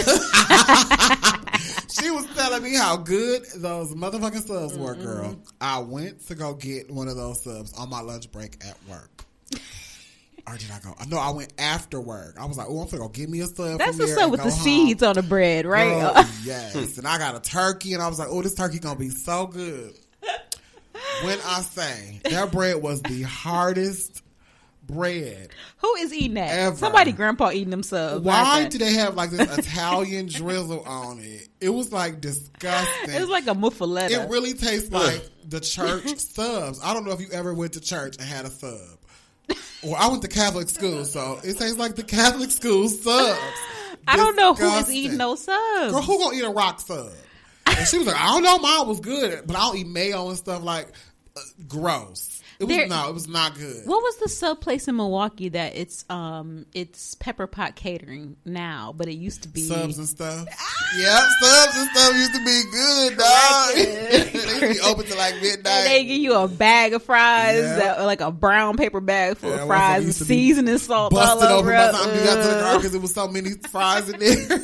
so she was telling me how good those motherfucking subs were, girl. I went to go get one of those subs on my lunch break at work. Or did I go? No, I went after work. I was like, "Oh, I'm gonna go get me a sub." That's from what's there up and with go the home. seeds on the bread, right? Girl, yes. And I got a turkey, and I was like, "Oh, this turkey gonna be so good." When I say that bread was the hardest bread. Who is eating that? Ever. Somebody grandpa eating them subs. Why like do they have like this Italian drizzle on it? It was like disgusting. It was like a muffaletta. It really tastes like the church subs. I don't know if you ever went to church and had a sub. Well, I went to Catholic school, so it tastes like the Catholic school subs. I don't know who is Disgusting. eating those subs. Girl, who gonna eat a rock sub? And she was like, I don't know, mine was good, but I don't eat mayo and stuff like gross. It was not good. What was the sub place in Milwaukee that it's Pepper Pot Catering now, but it used to be Subs and stuff. Yep, subs and stuff used to be good, dog. They used to be open till like midnight. And they give you a bag of fries, Yeah. like a brown paper bag full Yeah, of fries motherfucker and used to be seasoning salt all Busted over open by it. the time you got to the car because there was so many fries in there.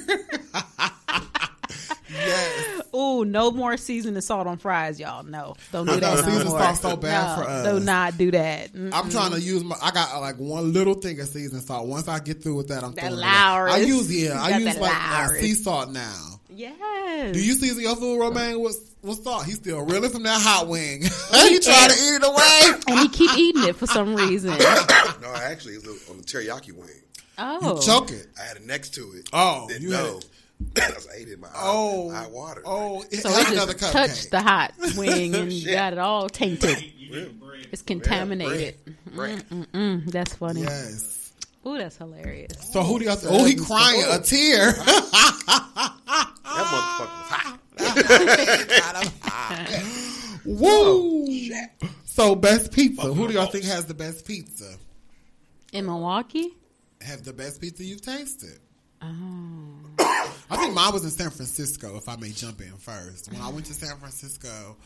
Yes. Ooh, no more seasoning salt on fries, y'all. No, don't do that. No, no seasoning more. salt's so bad No, for us. Do not do that. I'm trying to use I got like one little thing of seasoning salt. Once I get through with that, I'm That throwing it Lowry's. away. I You use got that like Lowry's. sea salt now. Yes. Do you season your food, Romaine, with salt? He's still reeling from that hot wing. He trying to eat it away. And he keep eating it for some reason. No, actually, it's on the teriyaki wing. Oh, Choke it. I had it next to it. Oh, Didn't you had know. it. I ate it in my eye water. Oh, so have it another just cupcake. touched the hot wing and Shit. got it all tainted. You get bread. It's contaminated. Bread. That's funny. Yes. Ooh, that's hilarious. So who do y'all think? Oh, he crying a tear. That motherfucker was hot. Woo! So best pizza. Who do y'all think has the best pizza? In Milwaukee? Have the best pizza you've tasted? Oh. I think mine was in San Francisco, if I may jump in first. When I went to San Francisco,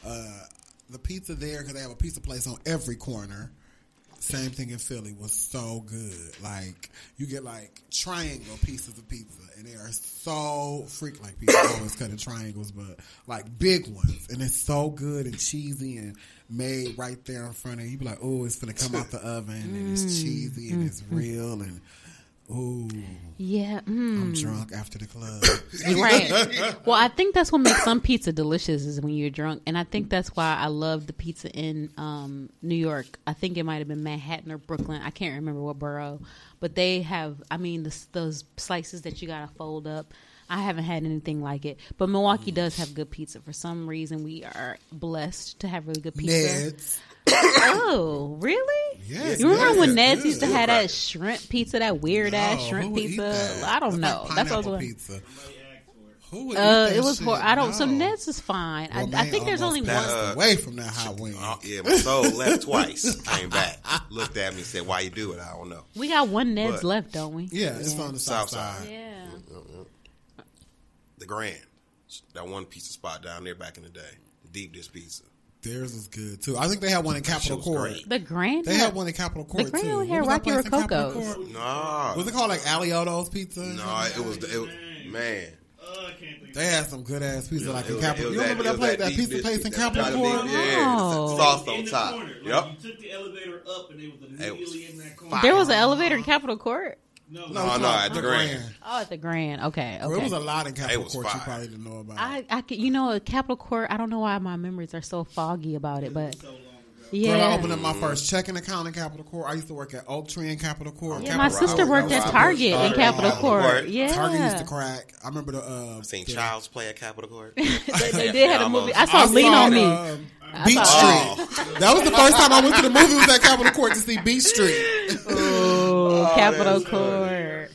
the pizza there, because they have a pizza place on every corner, same thing in Philly, was so good. Like, you get like triangle pieces of pizza, and they are so like people always cut in triangles, but like big ones. And it's so good and cheesy and made right there in front of you. You be like, oh, it's finna come out the oven, and it's cheesy and it's real, and ooh, Yeah. I'm drunk after the club. Right. Well, I think that's what makes some pizza delicious is when you're drunk. And I think that's why I love the pizza in New York. I think it might have been Manhattan or Brooklyn. I can't remember what borough. But they have, those slices that you got to fold up. I haven't had anything like it. But Milwaukee does have good pizza. For some reason, we are blessed to have really good pizza. Ned's. Oh, really? Yes, You remember when Ned's Ned's used to good. have that shrimp pizza, that weird ass No, shrimp who would eat pizza? that? I don't know. That's That's what I pineapple was pizza. Somebody asked for it. Who would eat that It was shit? I don't. So No. Ned's is fine. I Romaine think there's only almost one. passed away from that hot wing. Yeah, my soul left twice. Came back, looked at me, said, "Why you do it?" I don't know. We got one Ned's But- left, don't we? Yeah, it's on the south South side. side. Yeah. The Grand, that one pizza spot down there back in the day, deep dish pizza. Theirs is good too. I think they had one in Capitol was Court. great. The Grand. They had one in Capitol Court Grand too. over here, What was that Rocky place in Capitol Rococo's. Court? No, Was it called like Alioto's Pizza? no, it was man. I can't think They had some good ass pizza like It in was- Capitol. it You was remember that- that it place, was that that pizza deep place in dish- Capitol that Court? deep- yeah, Oh. sauce in on the top. corner. Like, Yep. you took the elevator up and they was immediately in that corner. fire. There was an elevator in Capitol Court. No, No, No, it's no, called at the Grand. Oh, at the Grand. Okay. Well, it was a Okay. lot in Capitol was Court you fire. probably didn't know about. I could, Capitol Court. I don't know why my memories are so foggy about it, but so long ago. yeah. Girl, I opened up my first checking account in Capitol Court. I used to work at Oak Tree in Capitol Court. Yeah, Capitol my Court. sister worked at I Target in Target. Capitol Court. Court. Yeah. Target used to crack. I remember the. I seen the- Child's Play at Capitol Court. they did have a movie. I Almost. saw Lean on Me. Beach saw- Street. That was the first time I went to the movie. Was at Capitol Court to see Beach Street. Oh, Capitol that's Court.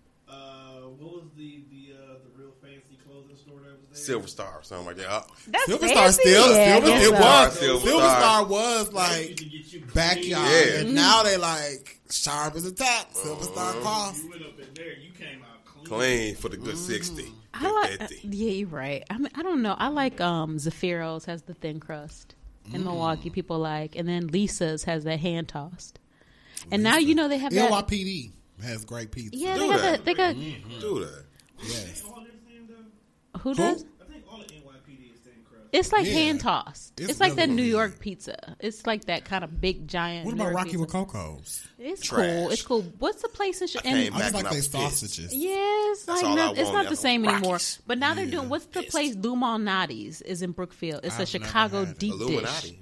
What was the real fancy clothing store that was there? Silver Star, or something like that. That's Silver Star fancy. still. Yeah, I Silver, guess it so. was. Silver Silver Star. Star was They like used to get you backyard, Yeah. and now they like sharp as a tack. Silver Star Uh-huh. cost. You went up in there, you came out clean. Clean for the good 60. I Good like. 50. Yeah, you're right. I don't know. I like Zaffiro's has the thin crust in Milwaukee. People like, and then Lisa's has that hand tossed. And now they have that. NYPD has great pizza. Yeah, Do they have that. that. They got Do that. Yes. All them thing, though, who does? I think all of NYPD is thin crust. It's like Yeah. hand tossed. It's It's like that really New good. York pizza. It's like that kind of big giant. What New about York Rocky pizza. with Cocos? It's Trash. cool. It's cool. What's the place in? came I back just like when I they was pissed. sausages. Yeah, it's That's like all I not, it's want not the after same anymore. Rockies. But now they're Yeah. doing what's the Pissed. place? Lou Malnati's is in Brookfield. It's a I've never Chicago had it. deep dish. Illuminati.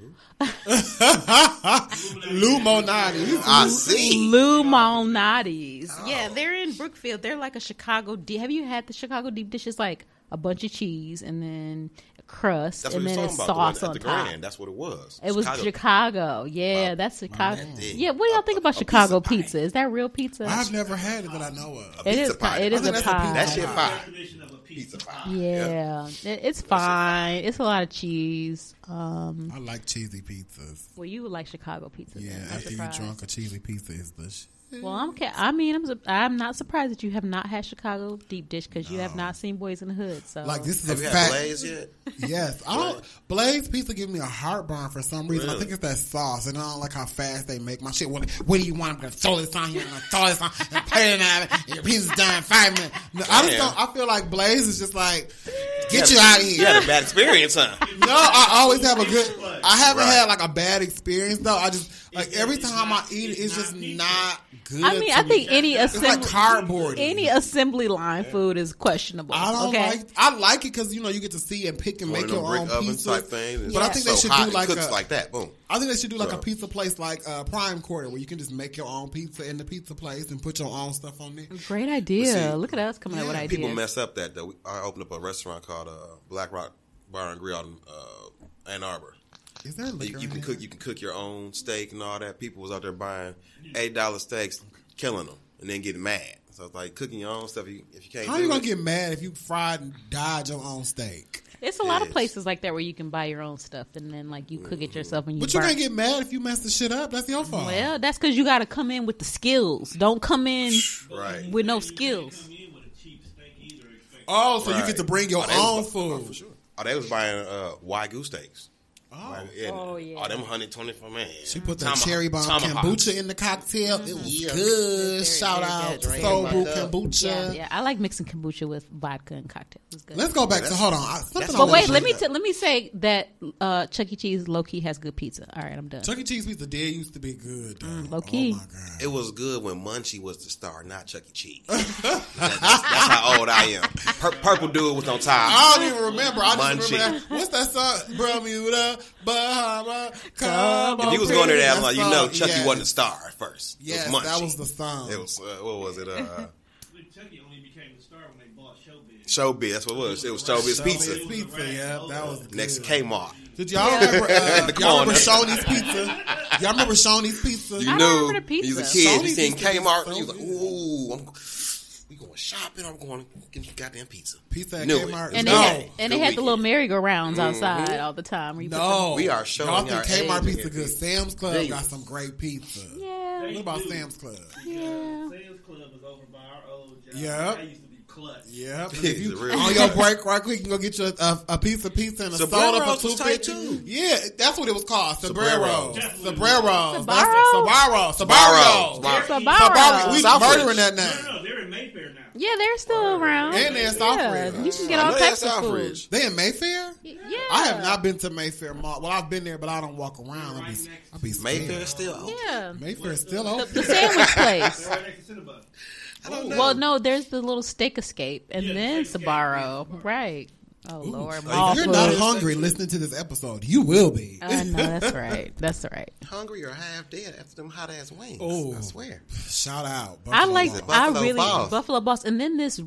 Lou Monati. I see. Lou Malnati's. Yeah, they're in Brookfield. They're like a Chicago deep. Have you had the Chicago deep dish? It's like a bunch of cheese and then a crust That's what and you're then talking it's about. sauce At on the top. Grand, that's what it was. It was Chicago. Yeah, Wow. that's Chicago. man. Yeah, what do y'all think about A Chicago pizza pizza? Is that real pizza? I've never had it that I know of. It is. pizza pie. It I is think a that's a pie. pizza That shit pie. fire. Definition of a Pizza pizza. pie. Yeah, it's fine. It's a lot of cheese. I like cheesy pizzas. Well, you would like Chicago pizza. Yeah, then. I'm after you surprised. drunk, a cheesy pizza is the shit. Well, I'm not surprised that you have not had Chicago deep dish because you have not seen Boys in the Hood. So Like this is Have a you had fact. Blaze yet? Yes, I don't. Blaze pizza gives me a heartburn for some reason. I Really? think it's that sauce, and I don't like how fast they make my shit. What do you want? I'm gonna throw this on here. I'm gonna throw this on and put it in the oven. And your pizza's done in 5 minutes. No, I just Damn. don't. I feel like Blaze is just like get you out of You here. had a bad experience, huh? No, I always have a good. I haven't Right. had like a bad experience though. I just like every time I eat it, it's just not good. I mean, to I me. think any it's like assembly cardboard. any assembly line food is questionable. I don't okay? like. I like it because you get to see and pick and One make of them your own brick oven pieces. type things. But I think they should do like cooks a. like that. Boom. I think they should do like So- a pizza place like Prime Quarter where you can just make your own pizza in the pizza place and put your own stuff on there. Great idea. See, Look at us coming up with yeah, ideas. People mess up that though. I opened up a restaurant called Black Rock Bar and Grill in Ann Arbor. Is there liquor You in can there? cook. You can cook your own steak and all that. People was out there buying $8 steaks, killing them, and then getting mad. So it's like cooking your own stuff. If you can't, How do you gonna it, get mad if you fried and dyed your own steak? It's a lot of Yes. places like that where you can buy your own stuff and then like you cook it yourself and you. But you burn. can't get mad if you mess the shit up. That's your fault. Well, that's because you got to come in with the skills. Don't come in right? with no You skills. can't come in with a cheap steak either. Expect Oh, so you Right. get to bring your they was own bu- food. for sure. Oh, they was buying Wagyu steaks. Oh. Oh, yeah. Oh, them 124 man. She put that Tomahawk- cherry bomb tomahawks. kombucha in the cocktail. It was Yeah. good. Very, Shout very out good. to Very Soul good. Brew Yeah, Kombucha. Yeah, I like mixing kombucha with vodka and cocktails. It's good. Let's go back to that's- hold on. Something that's- I But wanna wait, bring let up. me say that Chuck E. Cheese low key has good pizza. All right, I'm done. Chuck E. Cheese pizza did used to be good. Though. low key. Oh my god. It was good when Munchie was the star, not Chuck E. Cheese. that's how old I am. Purple dude was on top. I don't even remember. I just Munchie. remember that. What's that song? Bermuda, Bahama, come If on, you was going to pretty. that, I'm like, you know, song, Chucky yes. wasn't the star at first. Yes, it was Munchie. that was the song. It was what was it? Chucky only became the star when they bought Showbiz. Showbiz. That's what it was. It was Showbiz Showbiz Pizza Pizza, yeah, that was good. next to Kmart. Did y'all remember? The Y'all remember corner. Shoney's Pizza? Y'all remember Shoney's Pizza? You I don't knew remember the you was a pizza. kid. Shoney's You seen used to be Kmart. so You was like, good. ooh, we going shopping. I'm going to get some goddamn pizza. Pizza at Knew Kmart. it. And No. they had, and they Good had the little weekend. merry-go-rounds outside all the time. Where you put No, We are showing Y'all think our Kmart age pizza here. good? Sam's Club Jeez. got some great pizza. them- yeah, What about Sam's Club? yeah. Sam's Club is over by our old job. Yep. That used to be clutch. Yeah, but He's if you a real- on your break right quick, you can go get you a piece of pizza and a Sombreros soda for was tight, $2.50. too. Yeah, that's what it was called. Sombreros. Sombreros. Sombreros. Sabaro? Sabaro. Sabaro. Sabaro. We Southbridge. murdering that No, name. no, no, they're in Mayfair now. Yeah, they're still around. And they're in Southbridge. You can get I all know types that's of food. Southbridge. They in Mayfair? Yeah, I have not been to Mayfair Mall. Well, I've been there, but I don't walk around. Right I'll be scared. Mayfair still open. Yeah, Mayfair's still the open. sandwich place. They're right next to Cinnabon. I don't know. Well, no, there's the little Steak Escape, and Yeah, then Steak Escape, Sabaro. yeah. Right. Oh Lord, If mall you're food. not hungry listening to this episode, you will be. I know that's right. That's right. Hungry or half dead after them hot ass wings. Oh. I swear. Shout out. I Buffalo like. Wild I Buffalo really Boss. Buffalo Boss, and then this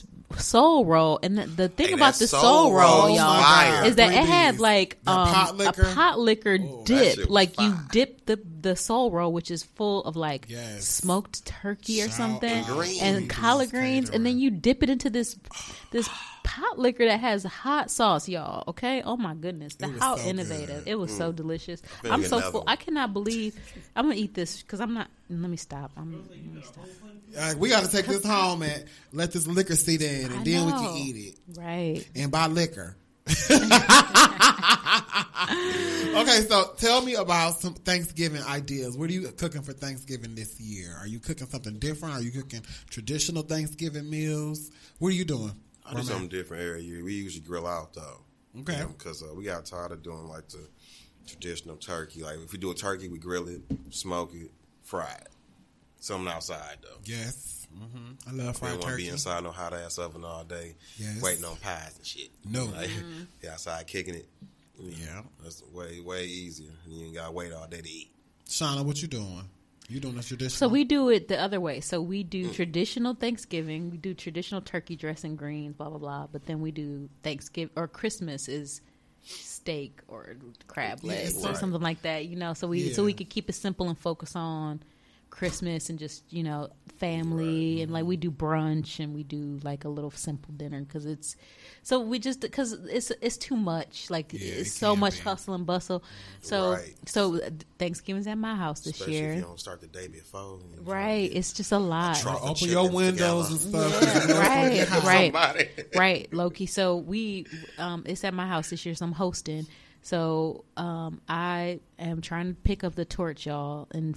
soul roll, and the thing Hey, about that the soul soul roll roll, is y'all, fire. is that it 3Ds. had like That pot liquor. a pot liquor that dip. shit was Like you fire. dip the soul roll, which is full of like Yes. smoked turkey or Shout something, And greens. and collard greens, and then you dip it into this pot liquor that has hot sauce, y'all. Okay, oh my goodness, It was how so innovative! good. It was so delicious. Finna I'm get so another full. one. I cannot believe I'm gonna eat this because I'm not. Let me stop. Let me stop. We got to take this home and let this liquor sit in, and I then we know. can eat it Right. and buy liquor. Okay, so tell me about some Thanksgiving ideas. What are you cooking for Thanksgiving this year? Are you cooking something different? Are you cooking traditional Thanksgiving meals? What are you doing? I do something different every year. We usually grill out though. Okay. Because we got tired of doing like the traditional turkey. Like if we do a turkey, we grill it, smoke it, fry it. Something outside though. Yes. I love We fried don't want to turkey. be inside no hot ass oven all day, Yes. waiting on pies and shit. No. Like, be outside kicking it. Yeah. That's way easier. You ain't gotta wait all day to eat. Shauna, what you doing? You doing a traditional? So we do it the other way. So we do traditional Thanksgiving. We do traditional turkey dressing, greens, blah blah blah. But then we do Thanksgiving or Christmas is steak or crab legs or right. something like that. You know, so we could keep it simple and focus on Christmas and just family and like we do brunch and we do like a little simple dinner because it's too much like Yeah, it's it so can much be. hustle and bustle. So Right. so Thanksgiving's at my house this Especially year. if you don't start the day before. Right, it's just a lot. Truck. open chicken your windows together. and stuff. Right, right, Loki. So we, it's at my house this year, so I'm hosting. So I am trying to pick up the torch, y'all, and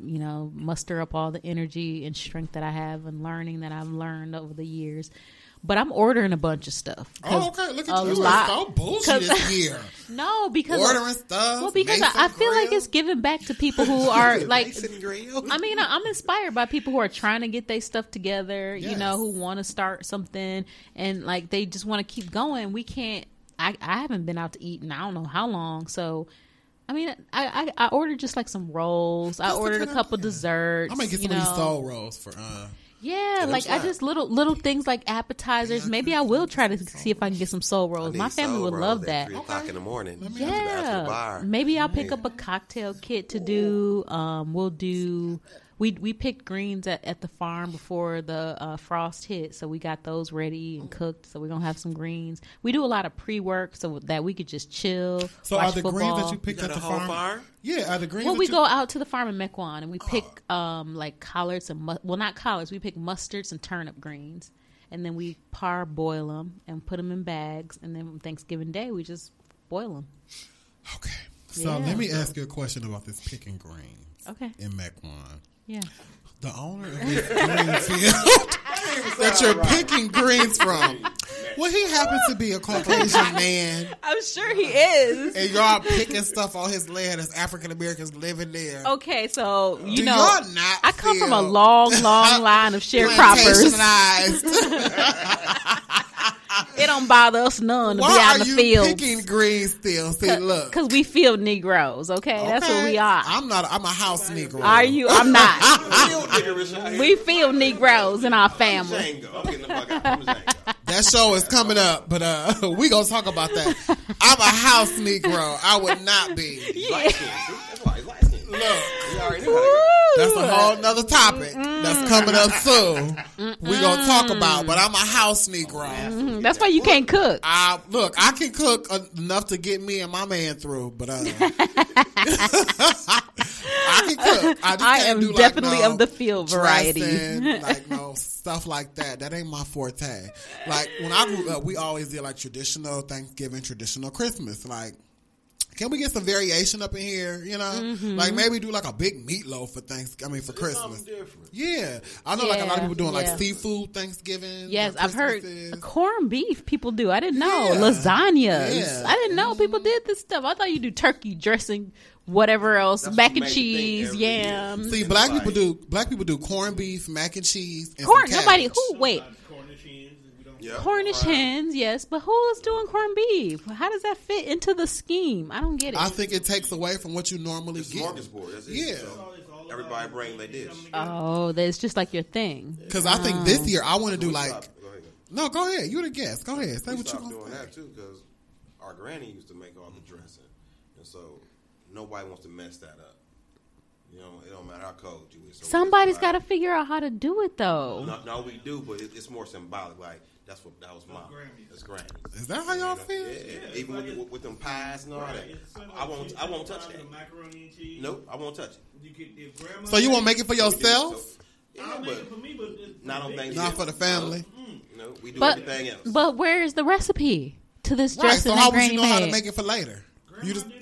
muster up all the energy and strength that I have and learning that I've learned over the years. But I'm ordering a bunch of stuff. Oh, okay. Look at a you. You lot- are so bullshit this year. No, because Ordering stuff. well, because Mason I feel like Grill. it's giving back to people who are like. Mason Grill. I mean, I'm inspired by people who are trying to get their stuff together, Yes. who want to start something and like they just want to keep going. We can't, I haven't been out to eat in I don't know how long. So, I mean, I ordered just like some rolls. I Just ordered a look at couple them, yeah. desserts. I'm going to get some of these soul rolls for, Yeah, them like I slap. just little things like appetizers. Maybe I will try to see if I can get some soul rolls. My family would love that. 3 o'clock in the morning. Let me- After the Yeah, bar. maybe I'll pick up a cocktail kit to do. We'll do. We picked greens at the farm before the frost hit, so we got those ready and cooked. So we're gonna have some greens. We do a lot of pre-work so that we could just chill. So watch are the football. greens that you picked You got at the a whole farm? farm? Yeah, are the greens Well, that we you... go out to the farm in Mequon and we pick like collards and not collards. We pick mustards and turnip greens, and then we parboil them and put them in bags. And then Thanksgiving Day we just boil them. Okay. So Yeah. let me ask you a question about this picking greens Okay. in Mequon. Yeah. The owner of this green field that you're picking greens from, well, he happens to be a Caucasian man, I'm sure he is. and y'all picking stuff on his land as African Americans living there. Okay, so Do y'all not I come from a feel long line of sharecroppers. plantationized? It don't bother us none to Why be out are in the you field picking greens still? See, look. because we field Negroes. Okay, that's what we are. I'm a house Negro. Are you? I'm not. We We field Negroes in our family. Django. I'm getting the fuck out. I'm Django. That show is coming up, but we gonna talk about that. I'm a house Negro. I would not be. Light skin. See? That's why he's light skin. Look, You already knew how to that's a whole nother topic that's coming up soon. We gonna talk about, but I'm a house Negro. That's why you can't cook. Look, I can cook enough to get me and my man through, but I can cook. I just I can't am do, like, definitely no of the field variety. dressing, like no stuff like that. That ain't my forte. Like when I grew up, we always did like traditional Thanksgiving, traditional Christmas. Like, can we get some variation up in here? Like maybe do like a big meatloaf for Thanksgiving. For Christmas. Something different. Yeah, I know like a lot of people doing like Yeah. seafood Thanksgiving. Yes, I've heard Christmases. corned beef. People do. I didn't know Yeah. lasagnas. Yeah. I didn't know people did this stuff. I thought you do turkey dressing, whatever else, That's mac what and made me think cheese, every year. yams. See, black people do corned beef, mac and cheese, and Corn. some Nobody. cabbage. Who? Wait. Cornish hens, and we don't Yeah. Cornish hens, yes, but who is doing corned beef? How does that fit into the scheme? I don't get it. I think it takes away from what you normally It's get. smorgasbord. That's it. Yeah. So everybody bring their dish. Oh, that's just like your thing. Because I think this year I want to do We like. stopped- go ahead. No, go ahead. You the guest. Go ahead. Say We what you stopped want doing to say. that too because our granny used to make all the dressing, and so nobody wants to mess that up. It don't matter how cold you is. So we Somebody's just got to buy- figure out how to do it, though. No, we do, but it's more symbolic. Like that was mom. That's granny. Is that how y'all feel? Yeah, even with them pies and all that. I won't touch that. Macaroni and cheese. Nope, I won't touch it. You get the grandma. So you want to make it for yourself? Yeah, I'll make but it for me, but it's not on Thanksgiving. Not for the family. No, we do But everything else. but where is the recipe to this Right. dressing So how that would you Granny know how to made? make it for later? Grandma You just did right now.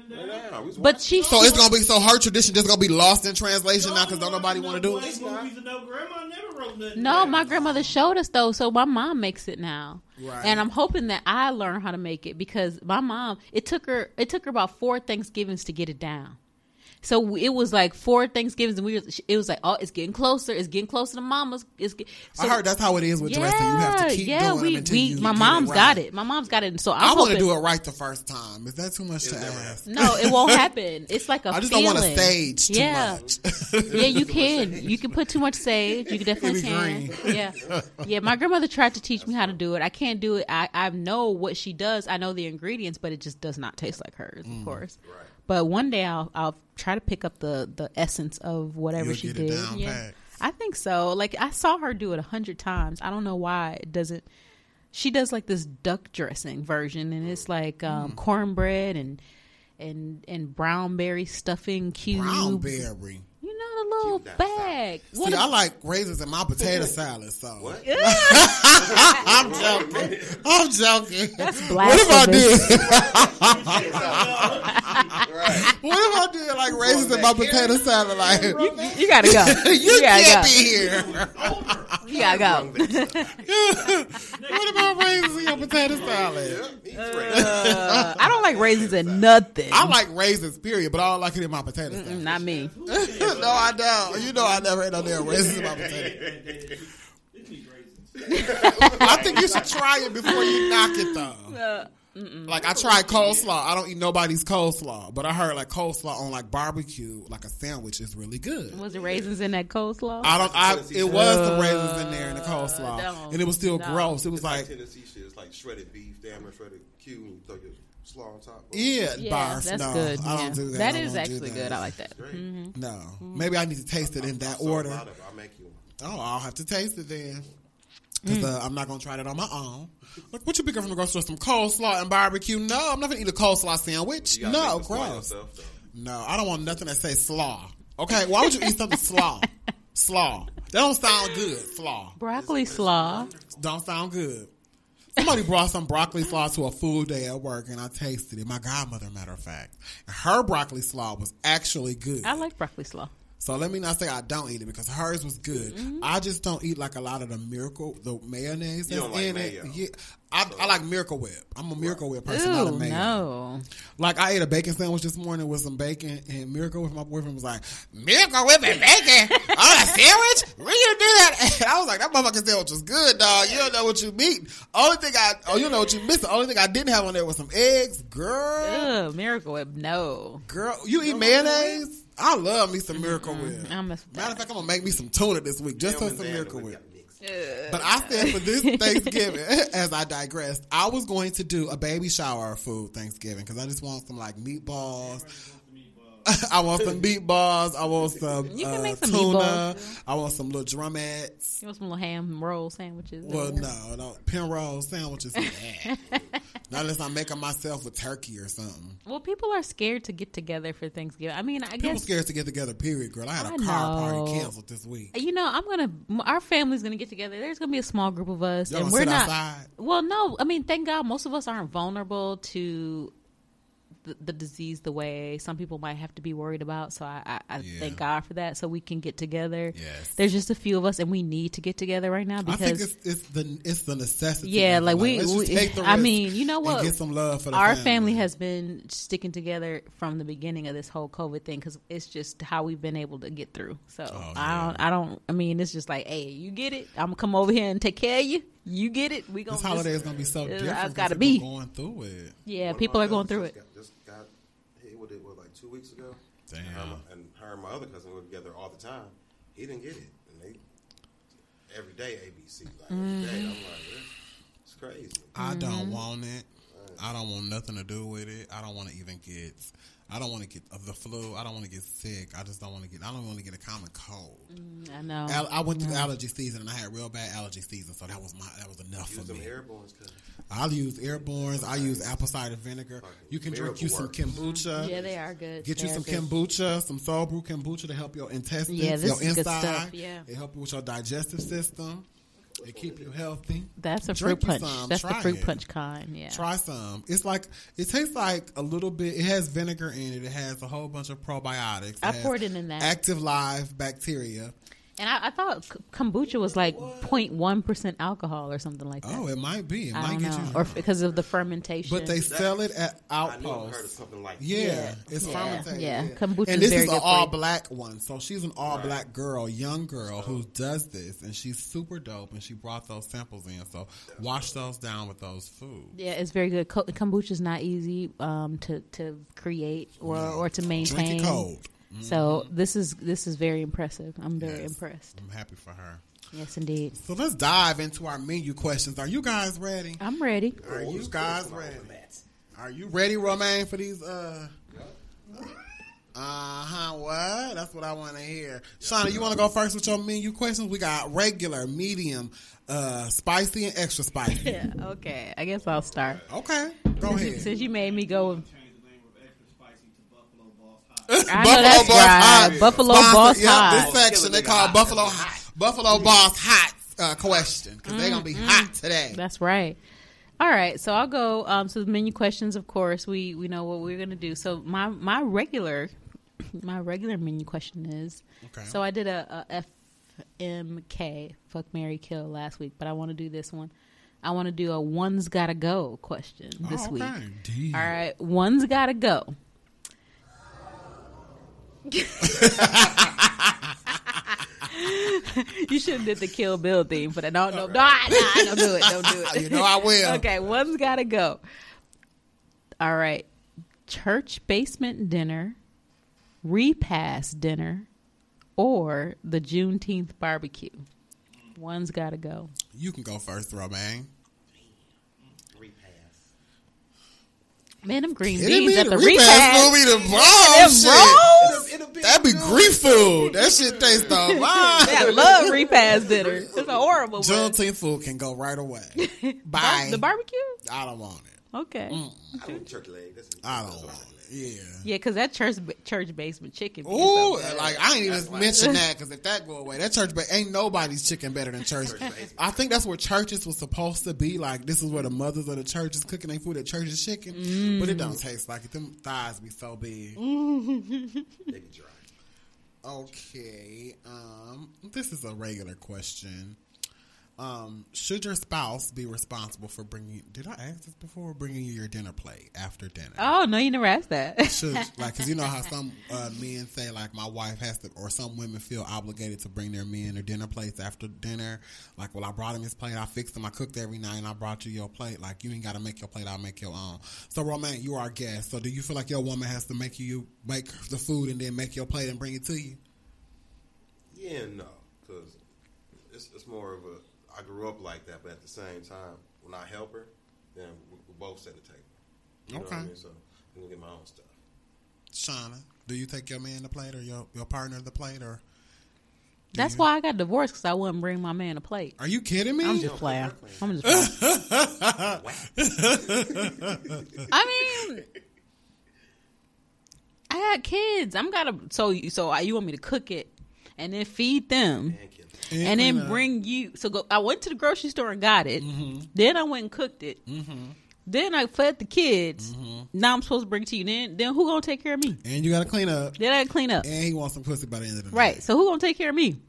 Yeah, we was But watching. So it's gonna be her tradition just gonna be lost in translation now because don't nobody want to do it. No, grandma never wrote nothing. No, down. my grandmother showed us though, so my mom makes it now. Right. And I'm hoping that I learn how to make it because my mom, it took her about 4 Thanksgivings to get it down. So it was like 4 Thanksgivings, and it was like, oh, it's getting closer to mama's. I heard that's how it is with dressing. You have to keep doing them until you my get mom's it right. got it. My mom's got it, and so I I'm want to hoping, do it right the first time. Is that too much to It'll never ask? No, it won't happen. It's like a I just feeling. don't want to stage too Yeah. much. Yeah, you can. You can put too much sage. You can definitely It'd can. Yeah, yeah. My grandmother tried to teach me how to do it. I can't do it. I know what she does. I know the ingredients, but it just does not taste like hers, of course. Right. But one day I'll try to pick up the essence of whatever You'll she get it did. down Yeah, pat. I think so. Like I saw her do it 100 times. I don't know why it doesn't. She does like this duck dressing version, and it's like cornbread and brown berry stuffing cube. Brown berry. You know the little Cube that bag. See, I like raisins in my potato salad. So What? I'm joking. I'm joking. That's What if I blasphemous. did? What if I did like raisins in my potato salad? Like You gotta go. you gotta can't go. be here. You gotta go. What about raisins in your potato salad? I don't like raisins in nothing. I like raisins, period, but I don't like it in my potato salad. Not me. No, I don't. You know I never ate no damn raisins in my potato. It needs raisins. I think you should try it before you knock it, though. Like, I tried coleslaw. I don't eat nobody's coleslaw, but I heard, like, coleslaw on, like, barbecue, like a sandwich is really good. Was it raisins in that coleslaw? It was some raisins in there in the coleslaw, no. and it was still No. gross. It was It's like like, Tennessee shit. It's like shredded beef, damn near shredded cube, and you throw your slaw on top. yeah, Yeah, barf. that's No, good. I Yeah. don't do that. That I is won't do actually that. good. I like that. Great. No, maybe I need to taste it in that So order. out of it, I'll make you one. Oh, I'll have to taste it then. Because I'm not going to try that on my own. Look, what you picking from the grocery store? Some coleslaw and barbecue? No, I'm not going to eat a coleslaw sandwich. You gotta No, make the slaw gross. yourself, though. No, I don't want nothing that says slaw. Okay, why would you eat something slaw? Slaw. That don't sound good. Slaw. Broccoli slaw. Don't sound good. Somebody brought some broccoli slaw to a food day at work, and I tasted it. My godmother, matter of fact. And her broccoli slaw was actually good. I like broccoli slaw. So let me not say I don't eat it because hers was good. I just don't eat like a lot of the mayonnaise You that's don't like in mayo. it. Yeah, I like Miracle Whip. I'm a Miracle Whip person, not a Ooh, mayo. no. Like I ate a bacon sandwich this morning with some bacon and Miracle Whip. My boyfriend was like, Miracle Whip and bacon on a sandwich? Where you do that? And I was like, that motherfucking sandwich was good, dog. You don't know what you meat. You know what you missed. The only thing I didn't have on there was some eggs, girl. Ugh, Miracle Whip, no. Girl, you eat mayonnaise? I love me some Miracle Whip. I'll mess with Matter that. of fact, I'm gonna make me some tuna this week just for some Miracle Whip. Ugh. But I said for this Thanksgiving, as I digressed, I was going to do a baby shower food Thanksgiving because I just want some like meatballs. I want some meatballs. I want some You can make some tuna. meatballs. I want some little drumettes. You want some little ham roll sandwiches? Well, no, pin roll sandwiches. Not unless I'm making myself with turkey or something. Well, people are scared to get together for Thanksgiving. I mean, I People guess scared to get together. Period, girl. I had a I car know. party canceled this week. you know, our family's gonna get together. There's gonna be a small group of us, Y'all and gonna we're sit not. outside? Well, no, I mean, thank God, most of us aren't vulnerable to the disease the way some people might have to be worried about. So I Yeah. thank God for that. So we can get together. Yes. There's just a few of us, and we need to get together right now I because. think it's the necessity. Yeah, of it. like let's just take the I risk mean, you know and what? get some love for the Our family has been sticking together from the beginning of this whole COVID thing because it's just how we've been able to get through. So I mean, it's just like, hey, you get it. I'm gonna come over here and take care of you. You get it. We gonna. This holiday is gonna be so It's different. gotta 'cause be. people going through it. Yeah, One people of are my going through cousins it. Just got hit with it like 2 weeks ago. Damn. And her and my other cousin were together all the time. He didn't get it, and they every day ABC like every day. I'm like, it's crazy. I don't want it. I don't want nothing to do with it. I don't want to even get. I don't want to get the flu. I don't want to get sick. I just don't want to get. I don't want to get a common cold. I know. I went through allergy season and I had real bad allergy season, so that was enough Use for them me. airbornes, cause I'll use Airborne's. I use apple cider vinegar. You can drink you some kombucha. Yeah, they are good. Get you They are some good. kombucha, some soul brew kombucha to help your intestines, Yeah, this your is good inside. stuff, yeah. It help you with your digestive system. It keep you healthy. That's a Drink fruit you punch. some. That's the Try fruit it. punch kind. Yeah. Try some. It tastes like a little bit. It has vinegar in it. It has a whole bunch of probiotics. I has poured it in that. active live bacteria. And I thought kombucha was like 0.1% alcohol or something like that. Oh, it might be. It I might don't get know, you. or drunk. because of the fermentation. But they sell it at I knew I heard of Outpost. something like that. Yeah, it's Yeah, fermented. yeah. Kombucha And is this very is good an for you. all black one. So she's an all black girl, young girl who does this, and she's super dope. And she brought those samples in. So wash those down with those foods. Yeah, it's very good. Kombucha is not easy to create or to maintain. Drink it cold. So this is very impressive. I'm very Yes. impressed. I'm happy for her. Yes, indeed. So let's dive into our menu questions. Are you guys ready? I'm ready. Are you guys ready? Are you ready, Romaine, for these? What? That's what I want to hear. Shauna, you want to go first with your menu questions? We got regular, medium, spicy, and extra spicy. Yeah. Okay. I guess I'll start. Okay, go ahead. Since you made me go. Change the name of extra spicy to Buffalo Boss Hot. I know that's right. Buffalo Boss Yep, Hot. this section they call Buffalo Boss Hot question because they're gonna be hot today. That's right. All right, so I'll go. So the menu questions, of course, we know what we're gonna do. So my regular menu question is. Okay. So I did a FMK, fuck, marry, kill last week, but I want to do this one. I want to do a one's gotta go question this week. Deep. All right, one's gotta go. You should have did the Kill Bill theme for that. No, don't do it. Don't do it. You know I will. Okay, one's gotta go. All right. Church basement dinner, repast dinner, or the Juneteenth barbecue. One's gotta go. You can go first, Romaine. Repass. Man, them green Kidding beans me? at the Repast repast. gonna be the Them bomb shit. rolls. That'd be Greek food. That shit tastes the I bomb. love repast dinner. It's a horrible one. Juneteenth food can go right away. Bye. The barbecue? I don't want it. Okay. I don't turkey leg. I don't want it. Yeah. Yeah, because that church basement chicken. be Ooh, so good. like I ain't even mention that because if that go away, that church ain't nobody's chicken better than church. I think that's where churches was supposed to be. Like this is where the mothers of the churches cooking their food at church's chicken, but it don't taste like it. Them thighs be so big. They get dry. Okay, this is a regular question. Should your spouse be responsible for bringing? Did I ask this before? Bringing you your dinner plate after dinner. Oh no, you never asked that. Should, like, because you know how some men say, like, my wife has to, or some women feel obligated to bring their men their dinner plates after dinner. Like, well, I brought him his plate, I fixed him, I cooked every night, and I brought you your plate. Like, you ain't got to make your plate, I'll make your own. So, Romaine, you are our guest. So, do you feel like your woman has to make the food and then make your plate and bring it to you? Yeah, no, because it's more of a. I grew up like that, but at the same time, when I help her, then we both set the table. You know what I mean? So I'm gonna get my own stuff. Shauna, do you take your man the plate or your partner the plate, or? That's why I got divorced, because I wouldn't bring my man a plate. Are you kidding me? I'm just playing. I'm just playing. I mean, I had kids. So you want me to cook it and then feed them and then bring you? So I went to the grocery store and got it. Mm-hmm. Then I went and cooked it. Mm-hmm. Then I fed the kids. Mm-hmm. Now I'm supposed to bring it to you. Then who gonna take care of me? And you gotta clean up. Then I gotta clean up. And he wants some pussy by the end of the night. Right. So who gonna take care of me?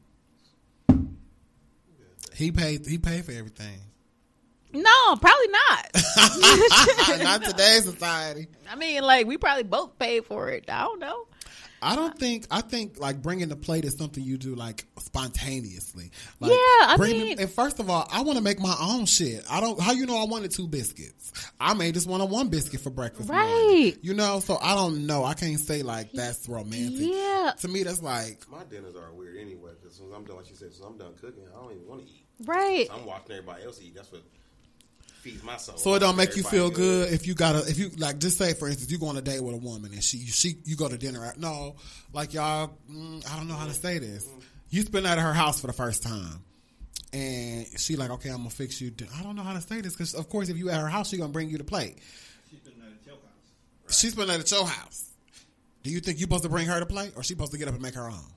He paid for everything. No, probably not. Not today's society. I mean, like, we probably both paid for it. I don't know. I think like bringing the plate is something you do like spontaneously. Like, yeah, I mean, and first of all, I want to make my own shit. How you know I wanted 2 biscuits? I may just want 1 biscuit for breakfast. Right. Morning. You know, so I don't know. I can't say like that's romantic. Yeah. To me, that's like my dinners are weird anyway. Because as soon as I'm done, like you said, as soon as I'm done cooking, I don't even want to eat. Right. So I'm watching everybody else eat. That's what feeds my soul. So it don't make you feel good if you like, just say for instance you go on a date with a woman and you go to dinner. No, like y'all, I don't know how to say this. You spend at her house for the first time, and she like, okay, I'm gonna fix you. I don't know how to say this because of course if you at her house, she gonna bring you the plate. She's been at your house. She's been at your house. Do you think you supposed to bring her the plate, or she supposed to get up and make her own?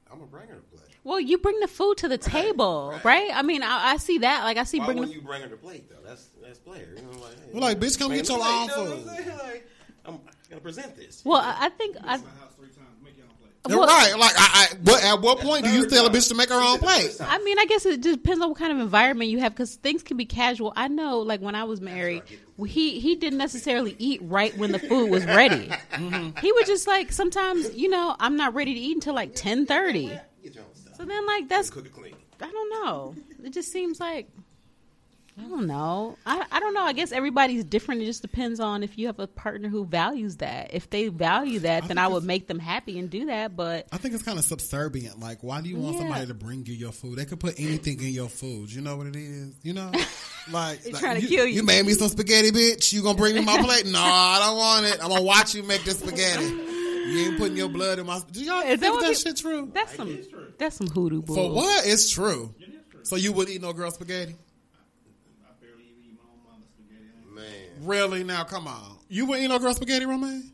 I'm gonna bring her to play. Well, you bring the food to the table, right? I mean, I see that. Like, I see Why bringing. wouldn't you bring her to plate though? That's player. You know, like, hey, We're like, bitch, come get your own you know what food. I'm saying? Like, I'm gonna present this. Well, I think My house 3 times. Make your own plate. You're well, right. Like, but at what point do you third tell a time. bitch to make her own plate? I mean, I guess it just depends on what kind of environment you have because things can be casual. I know, like when I was married, he didn't necessarily eat right when the food was ready. He would just like sometimes, I'm not ready to eat until like 10:30. Get your own stuff. So then, like that's Cook it clean. I don't know. It just seems like I don't know. I don't know. I guess everybody's different. It just depends on if you have a partner who values that. If they value that, then I would make them happy and do that. But I think it's kind of subservient. Like, why do you want Yeah. somebody to bring you your food? They could put anything in your food. You know what it is? Like, trying to kill you. You made me some spaghetti, bitch. You gonna bring me my plate? No, I don't want it. I'm gonna watch you make this spaghetti. You ain't putting your blood in my. Do y'all Is that think what that you- shit true? that's some hoodoo bull. For what? It's true. It is true. So you wouldn't eat no girl spaghetti? I barely even eat my own mama's spaghetti. Man, Really? Now, come on. You wouldn't eat no girl spaghetti, Romaine?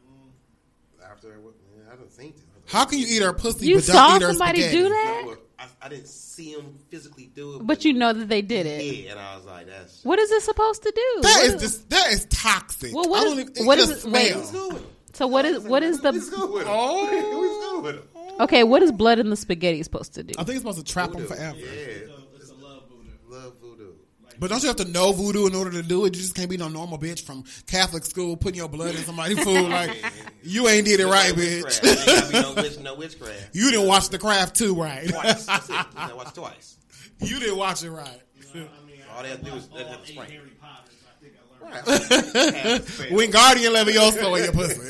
after I don't think. How can you eat her pussy You but don't saw eat her somebody spaghetti? do that, No, I didn't see him physically do it, but you know that they did it. yeah, and I was like, that's What is it supposed to do? That is toxic. Well, what I is- don't even, what it is just it- wait. smells. good with him. So what is It's the good with him. Oh. It's good with him. okay? What is blood in the spaghetti supposed to do? I think it's supposed to trap them Voodoo. forever. Yeah, It's a love voodoo. love voodoo. But don't you have to know voodoo in order to do it? You just can't be no normal bitch from Catholic school putting your blood in somebody's food. Like, you ain't did it right, Witchcraft. bitch. Ain't gotta be no witchcraft. You didn't watch The Craft too, right? Twice. That's it. You gotta watch twice. You didn't watch it right. I mean, All they have to do is all let them 8 spray. Harry Potters. I think I learned. Right. When Guardian Levioso in your pussy.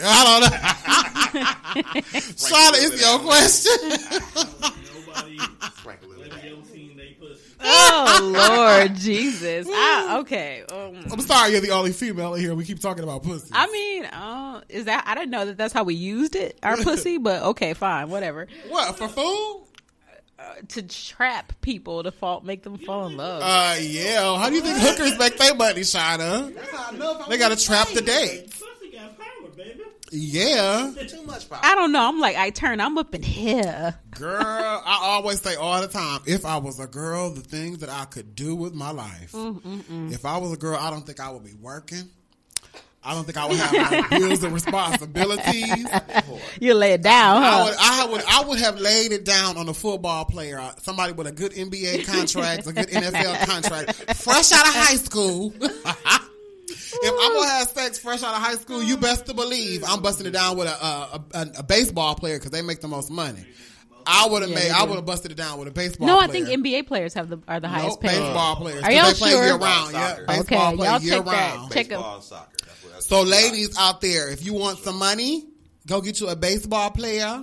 I don't know. Charlotte, it's your question. Nobody Sprinkle it let in. your team they pussy. Oh Lord Jesus! Okay. I'm sorry you're the only female in here. We keep talking about pussy. I mean, is that? I didn't know that that's how we used it, our pussy. But okay, fine, whatever. What, for food? To trap people to make them fall in love. Yeah. How do you think hookers make their money, Shana? That's how I know if They gotta trap the date. Pussy got power, baby. Yeah. Too much power. I don't know. I'm like, I'm up in here. Girl, I always say all the time, if I was a girl, the things that I could do with my life. If I was a girl, I don't think I would be working. I don't think I would have my bills and responsibilities. You lay it down, huh? I would have laid it down on a football player, somebody with a good NBA contract, a good NFL contract, fresh out of high school. If I'm gonna have sex fresh out of high school, you best to believe I'm busting it down with a baseball player because they make the most money. I would have they I do. would have busted it down with a baseball. No, player. I think NBA players are the highest Nope, paid. baseball players. Are y'all 'cause they play sure? year round. Yeah, Soccer. baseball Okay, play y'all year check that. round. Check Baseball and soccer. That's So, ladies out there, if you want some money, go get you a baseball player.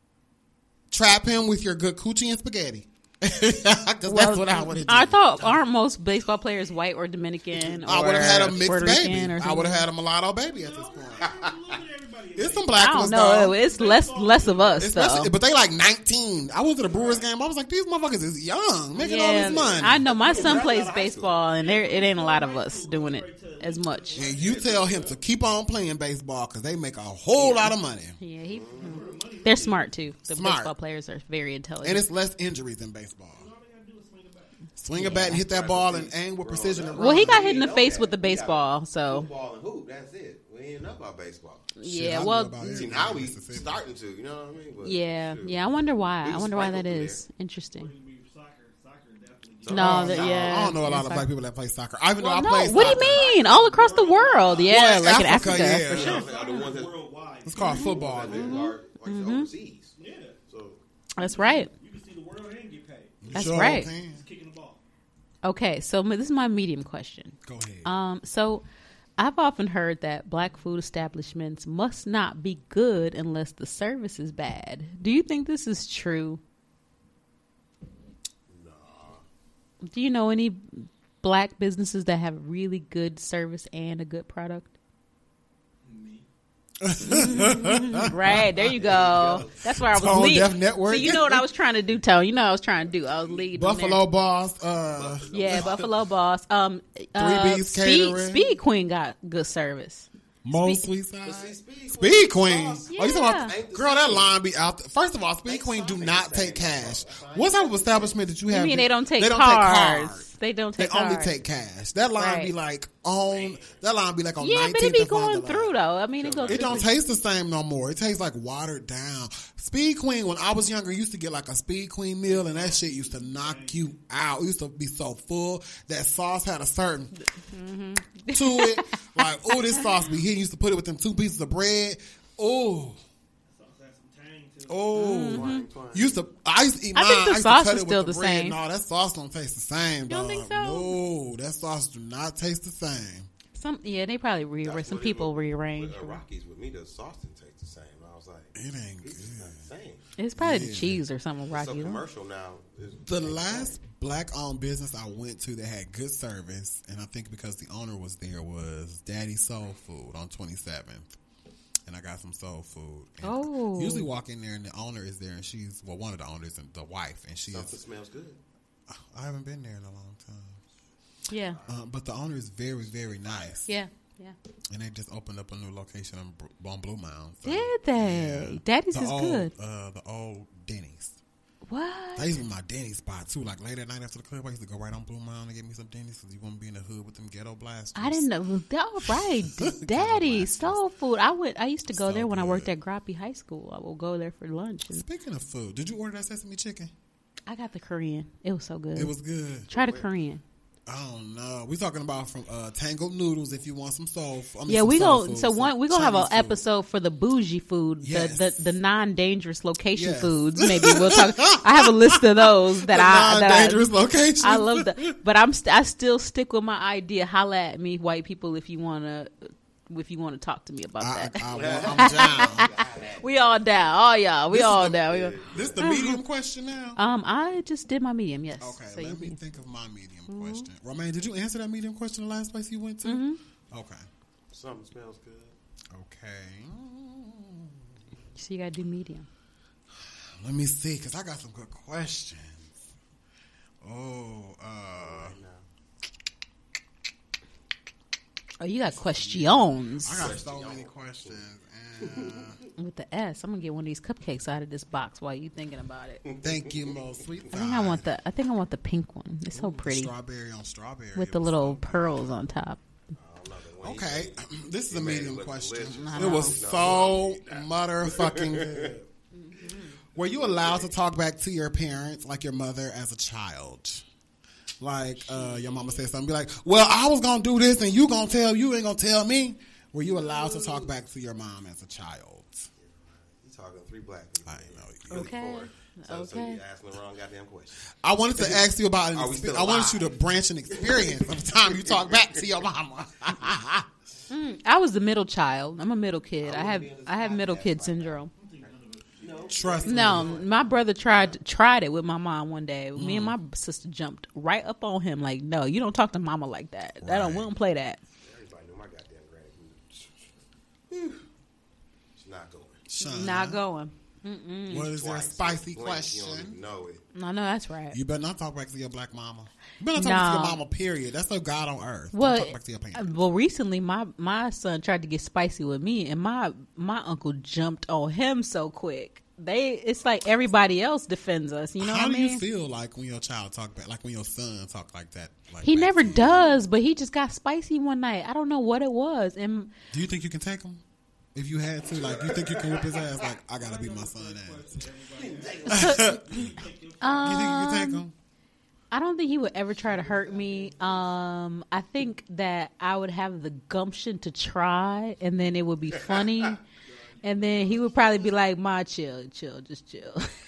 Trap him with your good coochie and spaghetti. Because that's what I would have I done. thought aren't most baseball players white or Dominican? Or I would have had a mixed Puerto baby. Rican or I would something? have had a mulatto baby at this point. Look at everybody. There's some black I don't ones, know. though. It's less of us Especially, though. but they like 19. I went to the Brewers game. I was like, these motherfuckers is young, making all this money. I know my son plays baseball, and it ain't a lot of us doing it as much. And you tell him to keep on playing baseball because they make a whole lot of money. Yeah, they're smart too. The Smart. baseball players are very intelligent. And it's less injuries than baseball. Swing a bat and hit that ball and aim with precision. And well, he run. got hit in the face with the baseball, so Football and hoop. That's it. We ain't know about baseball. yeah. I know Well, about See, everything now in we Mississippi. starting to. You know what I mean? But, yeah, shoot. yeah. I wonder why. We I was wonder why that sprinkled is interesting. Soccer definitely. No, Oh, yeah. I don't know a lot It's of like- black people that play soccer. I even Well, know no. I play What soccer. do you mean? All across the world, yeah, Well, like in Africa, Africa, yeah. for sure. Are the ones that Worldwide. It's called football. are Mm-hmm. like overseas. Yeah. So That's right. You can see the world and get paid. That's Sure right. can. Just kicking the ball. Okay, so this is my medium question. Go ahead. So I've often heard that black food establishments must not be good unless the service is bad. Do you think this is true? No. Do you know any black businesses that have really good service and a good product? Right, there you go. That's where I was Tone leading. Deaf Network. So you know what I was trying to do, Tone. You know what I was trying to do. I was leading. Buffalo Boss. Yeah, Buffalo Boss. Three B's Catering. Speed Queen got good service. Most sweet side. But see, Speed Queen. sauce Oh, you talking about, ain't the girl, same. that line be out there. First of all, Speed Queen do not take cash. What type of establishment that you have? I mean, they don't take They don't cards. take They don't They take only cards. take cash. That line be Right. like on. That line be like on. Yeah, 19th but it be and going Vonda through line. though. I mean, it goes. It don't taste the same no more. It tastes like watered down. Speed Queen, when I was younger, used to get like a Speed Queen meal, and that shit used to knock you out. It used to be so full. That sauce had a certain to it. Like, oh, this sauce be hitting. Used to put it with them 2 pieces of bread. Oh, Sauce has some tang too. oh. Used to. I used to eat I mine. think the used to sauce cut is it with still the the bread. same. No, that sauce don't taste the same. You don't dog. think so? No, that sauce do not taste the same. They probably rearrange. That's Some what it people was rearrange. With Rockies with me, the sauce didn't taste the same. I was like, It ain't this is good. not the same. It's probably Yeah. the cheese or something. So Rocky. commercial now. The last black-owned business I went to that had good service, and I think because the owner was there, was Daddy Soul Food on 27th. And I got some soul food. And Oh. Usually walk in there and the owner is there, and she's, well, one of the owners and the wife, and she Something is, smells good. I haven't been there in a long time. Yeah. But the owner is very, very nice. Yeah. Yeah. And they just opened up a new location on Blue Mound. So, Did they? yeah. Daddy's The is old, good. The old Denny's. What? That used to be my Denny's spot too. Like late at night after the club, I used to go right on Blue Mound and get me some Denny's because you want to be in the hood with them ghetto blasters. I didn't know. That right, Daddy soul food. I used to go So there when I worked good. at Groppy High School. I would go there for lunch, and Speaking of food, did you order that sesame chicken? I got the Korean. It was so good. It was good. Try the Korean. I don't know. We talking about from Tangled Noodles. If you want some soul, Yeah, some we soul go. food, So some one, we're gonna have an Chinese food. episode for the bougie food, Yes. the non-dangerous location Yes. foods. Maybe we'll talk. I have a list of those that non-dangerous location. I love that, but I still stick with my idea. Holla at me, white people, if you wanna talk to me about that. I'm down. We all down. Oh y'all, we This is all the- down. This the medium question now. I just did my medium. Yes. Okay, So let you- me think of my medium question. Romaine, did you answer that medium question the last place you went to? Okay. Something smells good. Okay. So you gotta do medium. Let me see, because I got some good questions. Oh, Oh, you got questions I got so many questions. And with the S. I'm gonna get one of these cupcakes out of this box while you thinking about it. thank you, Mo Sweet. I think I want the pink one. It's so pretty Strawberry on strawberry. with It the was little so pearls on top. I don't know the way you Okay, this is a You made it medium look question. delicious. It was so motherfucking good. Were you allowed to talk back to your parents, like your mother, as a child? Like your mama said something, be like, "Well, I was gonna do this, and you ain't gonna tell me." Were you allowed to talk back to your mom as a child? You talking 3 black people. I know. Really Okay. 4. So Okay. you asking the wrong goddamn question. I wanted to ask you about Are we still I wanted you alive? to branch an experience of the time you talk back to your mama. I was the middle child. I'm a middle kid. I have middle kid syndrome. Trust me. No, my brother tried it with my mom one day. Me and my sister jumped right up on him like, "No, you don't talk to mama like that. We don't play that." Everybody knew my goddamn granny. She's not going. Son, Not going. what is there a Twice. spicy Blink, You don't question? even know it. No, that's right. You better not talk back to your black mama. You better not talk to No. your mama, period. That's no God on earth. Don't Well, talk back to your parents. well, recently my son tried to get spicy with me, and my uncle jumped on him so quick. It's like everybody else defends us. You know How what I do mean? you feel like when your child talk back, like when your son talk like that? Like He back never to you? does, but he just got spicy one night. I don't know what it was, and Do you think you can take him? If you had to, like, you think you can whip his ass? Like, I gotta beat my son ass. You think you can take him? I don't think he would ever try to hurt me. I think that I would have the gumption to try, and then it would be funny. And then he would probably be like, "Ma, chill, just chill."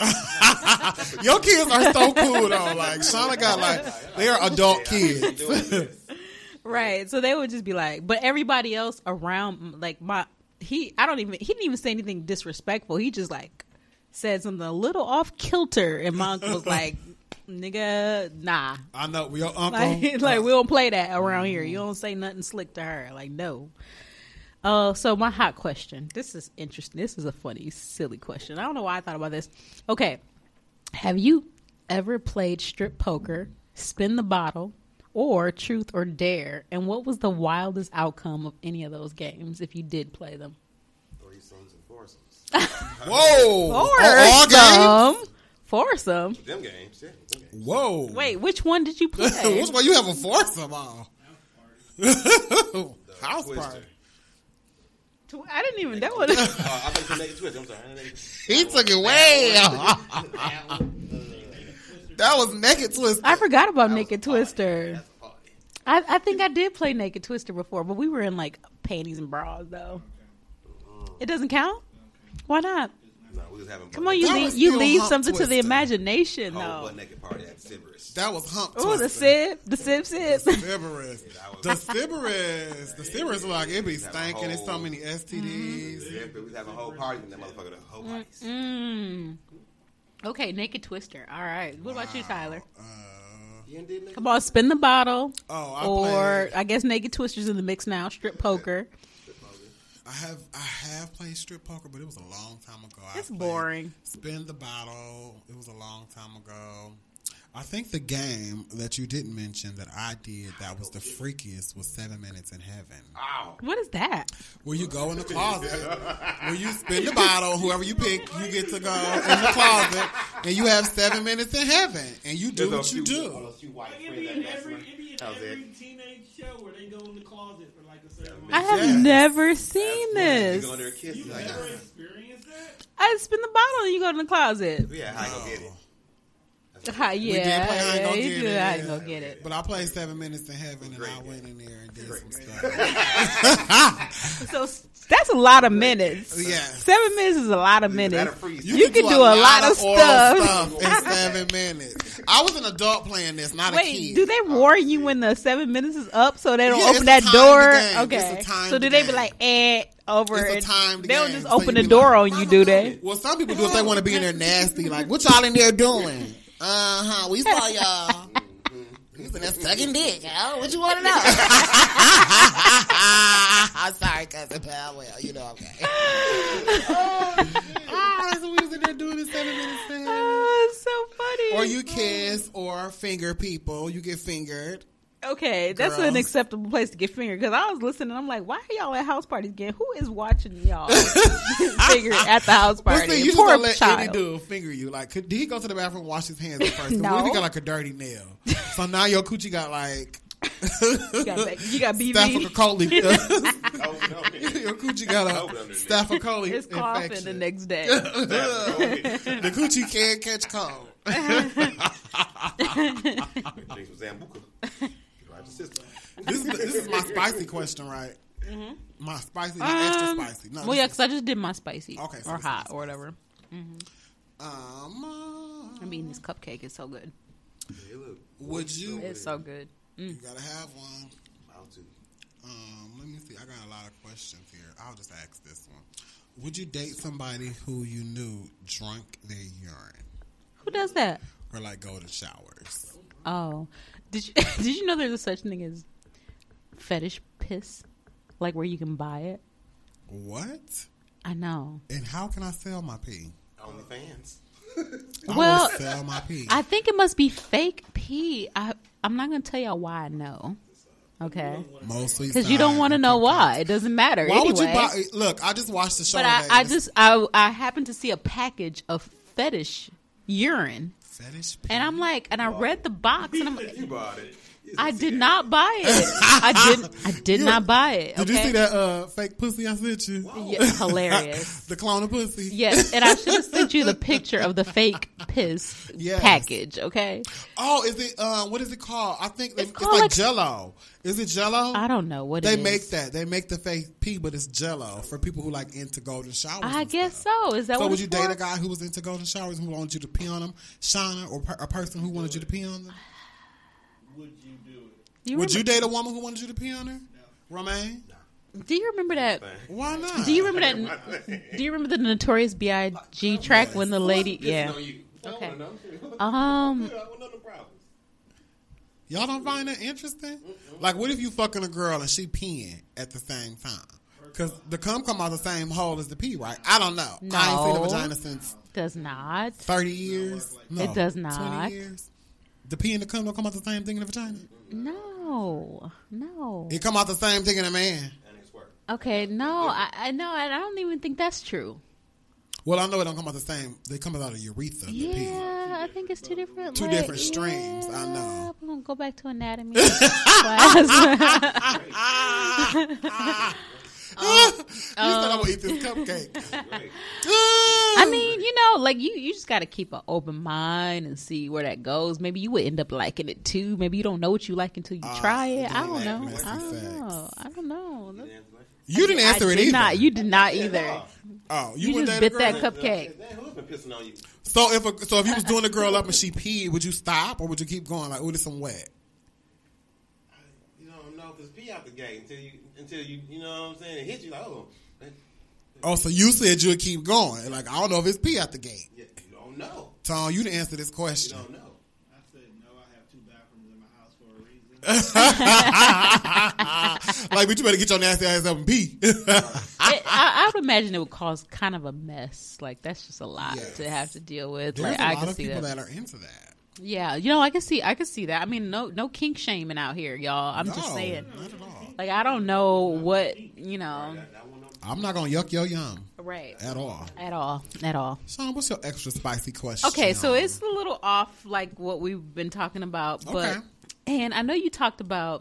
Your kids are so cool though. Like Shauna got like they're adult kids. Right. So they would just be like, but everybody else around, like he didn't even say anything disrespectful. He just like said something a little off kilter, and my uncle was like, "Nigga, nah." I know your uncle. Like we don't play that around here. You don't say nothing slick to her. Like, no. So my hot question. This is interesting. This is a funny, silly question. I don't know why I thought about this. Okay. Have you ever played strip poker, spin the bottle, or Truth or Dare? And what was the wildest outcome of any of those games if you did play them? Threesomes and foursomes. Whoa! All games? Foursome. Them games, yeah. Them games. Whoa! Wait, which one did you play? Which one you have a foursome on? House Twister. party. I didn't even know it. I think the Naked Twister. I'm sorry. He took it way off. That was Naked Twister. I forgot about Naked a party. Twister. That's a party. I think I did play Naked Twister before, but we were in like panties and bras though. It doesn't count? Why not? No, we was having Come on, That was you still leave Hump something to the Twister. imagination whole though. butt naked party at Sybaris. That was Hump Oh, the Twister. sip. Sybaris. The Sybaris. The Sybaris was like, it be stinking. There's so many STDs. Yeah, we was having a whole party in that motherfucker. The whole parties. Okay, Naked Twister. All right. What about you, Tyler? You didn't Naked Come on, spin the bottle. Oh, Or I guess Naked Twister's in the mix now. Strip poker. I have played strip poker, but it was a long time ago. It's played boring. Spin the bottle. It was a long time ago. I think the game that you didn't mention that I did that was the freakiest was 7 Minutes in Heaven. What is that? Where you go in the closet, where you spin the bottle, whoever you pick, you get to go in the closet, and you have 7 minutes in heaven, and you do what you do. Like it be in every teenage show where they go in the closet for like a certain I amount. have Yes. never seen You this. go in there and kiss. You Like, never experienced that? I spin the bottle and you go in the closet. yeah, how you gonna get it? Hi, We did play yeah, I Ain't yeah, Gonna you Get do. It. I ain't gonna get it. But I played 7 Minutes in Heaven, and I went in there and did some stuff. So that's a lot of minutes. Yeah. 7 minutes is a lot of minutes. That'll freeze You can do a lot of oral stuff. in 7 minutes. I was an adult playing this, not a Wait, kid. do they warn you when the 7 minutes is up so they don't Yeah, open it's that a timed door? game. Okay. It's a timed So do they be game. like, over It's a it? timed They don't game. just So open you the be door like, on you, do they? Well, some people do if they want to be in there nasty. Like, what y'all in there doing? We saw y'all. You was in there sucking dick. What you want to know? I'm sorry, cousin pal. Well, you know, okay. So we was in there doing this 7 minutes thing. Oh, it's so funny. Or you kiss or finger people. You get fingered. Okay, that's Girls. an acceptable place to get fingered. Because I was listening, I'm like, why are y'all at house parties again? Who is watching y'all fingered at the house But party? see, you Poor just let any child. dude finger you. Like, did he go to the bathroom and wash his hands at first? 'Cause No. What if he got like a dirty nail? So now your coochie got like You got BV. Staphylococcus. Your Your coochie got a staphylococcus It's coughing infection. the next day. The coochie can't catch cold. This is my spicy question, right? My spicy, not extra spicy. No, Well, yeah, because I just did my spicy. Okay, so or this hot is or whatever. I'm I mean, this cupcake is so good. would you? It's so good. You gotta have one. Let me see. I got a lot of questions here. I'll just ask this one. Would you date somebody who you knew drank their urine Who does that? or like golden showers? Oh, did you know there's a such thing as fetish piss, like where you can buy it? What? I know. And how can I sell my pee? OnlyFans. I Well, wanna sell my pee. I think it must be fake pee. I'm not gonna tell y'all why I know. Okay, Mostly because you don't want to know why. It doesn't matter. Why anyway. would you buy? Look, I just watched the show. But today. I happened to see a package of fetish urine, Fetish pee. and I'm like, and I read the box, and I'm like, You bought it. I did not buy it. I did not buy it. Did you okay? see that fake pussy I sent you? Yeah, hilarious. The clone of pussy. Yes, and I should have sent you the picture of the fake piss Yes. package. Okay, Oh, is it? What is it called? I think it's called like like- Jello. Is it Jello? I don't know what They it is. make that. They make the fake pee, but it's Jello for people who like into golden showers. I and guess stuff. so. Is that So what would it's you date for? a guy who was into golden showers who wanted you to pee on them, Shauna, or a person who wanted you to pee on them? Would you do it? Would you date a woman who wanted you to pee on her? Romaine? Do you remember that? Why not? Do you remember that? Do you remember the Notorious B.I.G. track when the lady? Yeah. Okay. Y'all don't find that interesting? Like, what if you fucking a girl and she peeing at the same time? Because the cum come out the same hole as the pee, right? I don't know. No. I ain't seen a vagina since Does not. 30 years. No, It does not. 20 years. The pee and the cum don't come out the same thing in the vagina? No. It come out the same thing in a man. And it's work. Okay, no, I know. I don't even think that's true. Well, I know it don't come out the same. They come out of urethra. The pee. Yeah, I think it's two different. Two different streams. I know. I'm gonna go back to anatomy class. You said I'm gonna eat this cupcake. I mean, like you just got to keep an open mind and see where that goes. Maybe you would end up liking it too. Maybe you don't know what you like until you try it. I don't know. I don't know. You didn't answer it either. You did not either. Oh, You just bit that cupcake. Who's been pissing on you? So if you was doing a girl up and she peed, would you stop or would you keep going? Like, oh, there's some wet. You don't know because pee out the gate until you know what I'm saying. It hits you like Oh, so you said you would keep going. Like, I don't know if it's pee out the gate. Yeah, you don't know. Tom, you didn't answer this question. You don't know. I said no. I have 2 bathrooms in my house for a reason. Like, but you better get your nasty ass up and pee. I would imagine it would cause kind of a mess. Like that's just a lot to have to deal with. There's like a I lot can of see people that. that are into that. Yeah, I can see that. I mean, no kink shaming out here, y'all. I'm just saying. Not at all. Like I don't know what I'm not gonna yuck your yum. Right. At all. At all. Sean, what's your extra spicy question? Okay, so it's a little off like what we've been talking about, but and I know you talked about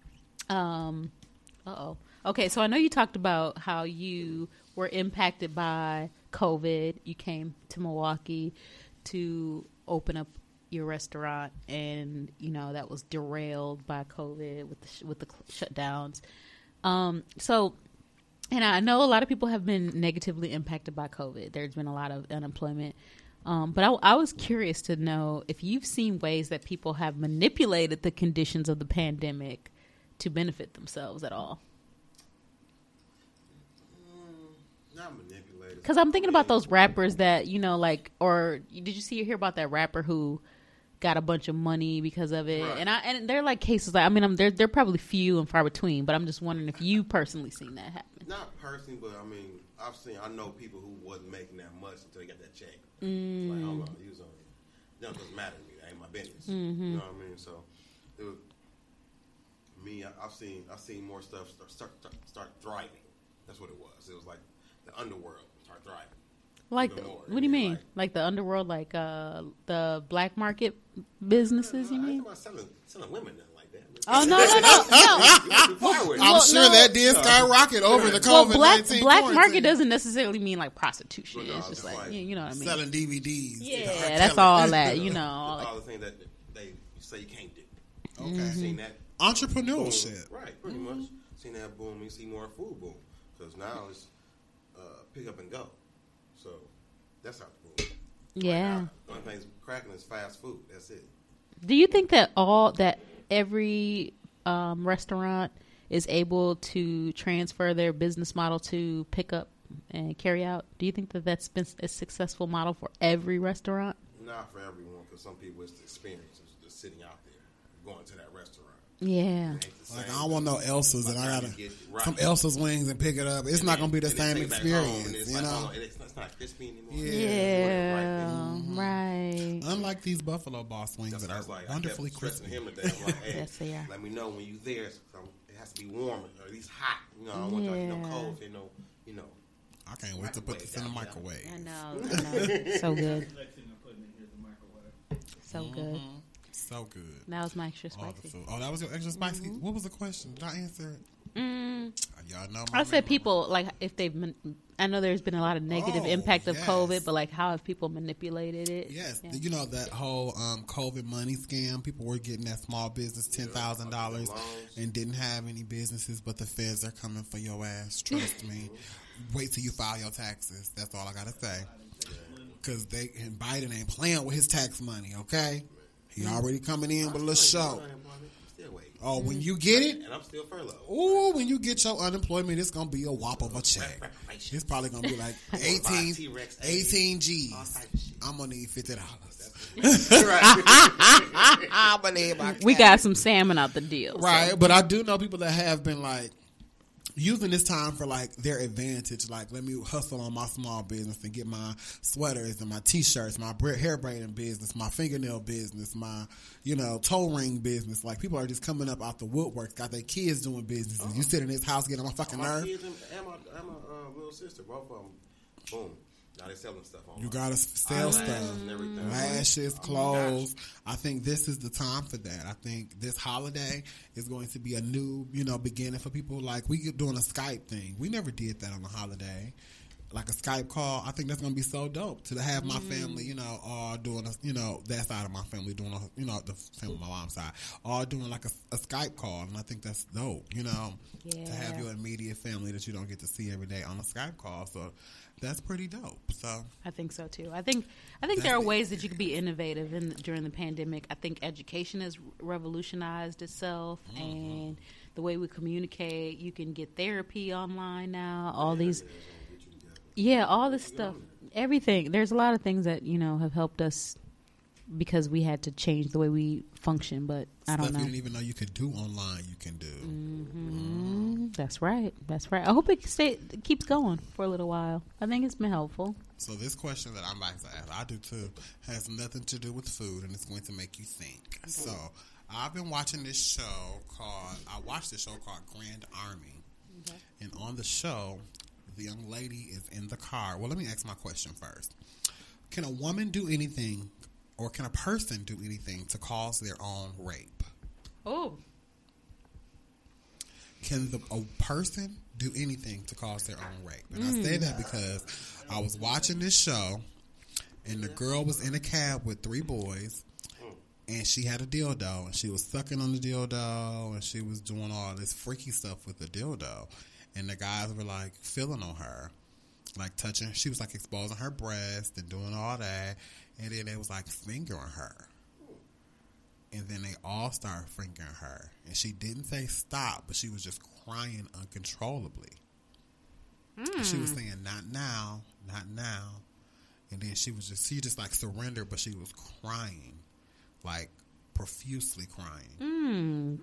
Okay, so I know you talked about how you were impacted by COVID. You came to Milwaukee to open up your restaurant, and that was derailed by COVID with the shutdowns. And I know a lot of people have been negatively impacted by COVID. There's been a lot of unemployment. But I was curious to know if you've seen ways that people have manipulated the conditions of the pandemic to benefit themselves at all. Not manipulated. Because I'm thinking about those rappers that, or did you hear about that rapper who got a bunch of money because of it? Right. And they're like cases like, they're probably few and far between, but I'm just wondering if you personally seen that happen. Not personally, but I know people who wasn't making that much until they got that check. Like, I don't know, use on it. That doesn't matter to me. That ain't my business. Mm-hmm. You know what I mean? So, it was me. I've seen more stuff start thriving. That's what it was. It was like the underworld start thriving. Like, what do you mean? Like the underworld, like the black market businesses? You mean? I'm not selling women nothing like that. Oh no! I'm sure that did skyrocket over the COVID-19. Black market doesn't necessarily mean like prostitution. It's just like you know what I mean. Selling DVDs. Yeah, that's all that all the things that they say you can't do. Okay, Mm-hmm. seen that entrepreneurship. boom. Right, pretty much. Seen that boom. You see more food boom because now it's pick up and go. So that's how the boom. Yeah. Right now, the only thing's cracking is fast food. That's it. Do you think that every restaurant is able to transfer their business model to pick up and carry out? Do you think that that's been a successful model for every restaurant? Not for everyone, because some people it's the experience of just sitting out there, going to that restaurant. Yeah. Like, I don't want no Elsa's, and I gotta some Elsa's wings and pick it up. It's not gonna be the same experience, you know. It's not crispy anymore. Yeah, right. Unlike these Buffalo Boss wings that are wonderfully crispy. Him today. I'm like, hey, Yes, they are. let me know when you there. It has to be warm or at least hot. You know, I don't want y'all to eat no cold. You know. I can't wait to put this in the microwave. I know. So good. So good. So good. That was my extra All the spicy. food. Oh, that was your extra spicy. What was the question? Did I answer it? Y'all know. I said people, like, if they've been, I know there's been a lot of negative impact of COVID, but like, how have people manipulated it? Yes, Yeah. you know that whole COVID money scam. People were getting that small business $10,000 and didn't have any businesses, but the feds are coming for your ass. Trust me. Wait till you file your taxes. That's all I gotta say. Because Biden ain't playing with his tax money. Okay, he already coming in with a little show. Oh, when you get it, and I'm still furloughed. oh, when you get your unemployment, it's gonna be a whop of a check. It's probably gonna be like 18 G's. I'm gonna need $50. I believe I can. We got some salmon out the deal. Right, but I do know people that have been like using this time for like their advantage. Like, let me hustle on my small business and get my sweaters and my t-shirts, my hair braiding business, my fingernail business, my, toe ring business. Like, people are just coming up out the woodwork, got their kids doing businesses. You sit in this house getting on my fucking nerve. My kids and my little sister, both of them, boom. Now they're selling stuff online. You gotta sell stuff. And everything. Lashes, clothes. I think this is the time for that. I think this holiday is going to be a new, beginning for people. Like, we doing a Skype thing. We never did that on a holiday. Like a Skype call. I think that's going to be so dope to have my family, all doing that side of my family doing, the family on my mom's side, all doing like a Skype call. And I think that's dope, to have your immediate family that you don't get to see every day on a Skype call. So that's pretty dope. So I think so too. I think there are ways that you could be innovative during the pandemic. I think education has revolutionized itself, and the way we communicate. You can get therapy online now. All this stuff, everything. There's a lot of things that have helped us because we had to change the way we function. But I don't know. You didn't even know you could do online. You can do. That's right. I hope it keeps going for a little while. I think it's been helpful. So this question that I'm about to ask, I do too, has nothing to do with food, and it's going to make you think. So I've been watching this show called Grand Army. Okay. And on the show, the young lady is in the car. Well, let me ask my question first. Can a woman do anything, or can a person do anything to cause their own rape? Oh. Can a person do anything to cause their own rape? And I say that because I was watching this show, and the girl was in a cab with 3 boys, and she had a dildo, and she was sucking on the dildo, and she was doing all this freaky stuff with the dildo. And the guys were like feeling on her, like touching. She was like exposing her breast and doing all that. And then they was like fingering her. And then they all started fingering her. And she didn't say stop, but she was just crying uncontrollably. And she was saying, not now, not now. And then she just like surrendered, but she was crying, like profusely crying.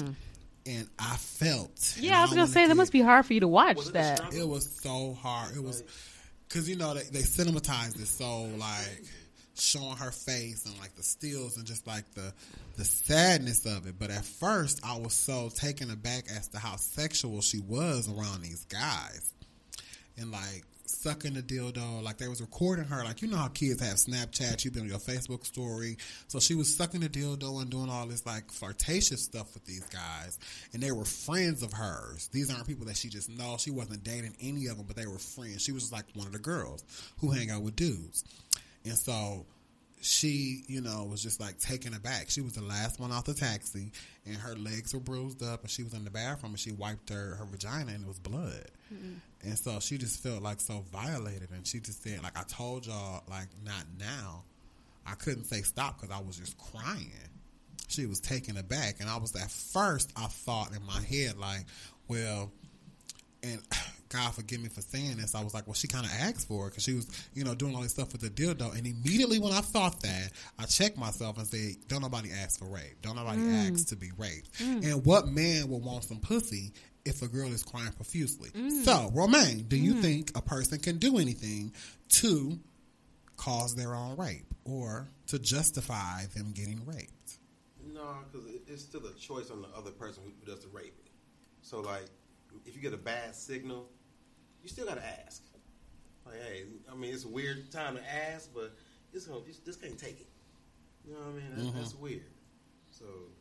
And I felt. Yeah, I was going to say, that must be hard for you to watch that. It was so hard. It was, because, they cinematized it so, like, showing her face and, like, the stills and just, like, the sadness of it. But at first, I was so taken aback as to how sexual she was around these guys. And, like, sucking the dildo. Like, they was recording her. Like, you know how kids have Snapchat. You've been on your Facebook story. So she was sucking the dildo and doing all this, like, flirtatious stuff with these guys. And they were friends of hers. These aren't people that she just knows. She wasn't dating any of them, but they were friends. She was just like one of the girls who hang out with dudes. And so she, was just like taken aback. She was the last one off the taxi, and her legs were bruised up, and she was in the bathroom, and she wiped her vagina, and it was blood. And so she just felt like so violated, and she just said, like, I told y'all, like, not now. I couldn't say stop because I was just crying. She was taken aback, and at first I thought in my head, like, well, and God forgive me for saying this, I was like, well, she kind of asked for it because she was, doing all this stuff with the dildo. And immediately when I thought that, I checked myself and said, don't nobody ask for rape. Don't nobody ask to be raped. And what man would want some pussy if a girl is crying profusely? So, Romaine, do you think a person can do anything to cause their own rape or to justify them getting raped? No, because it's still a choice on the other person who does the raping. So, like, if you get a bad signal, you still got to ask. Like, hey, I mean, it's a weird time to ask, but just can't take it. You know what I mean? That's weird. So,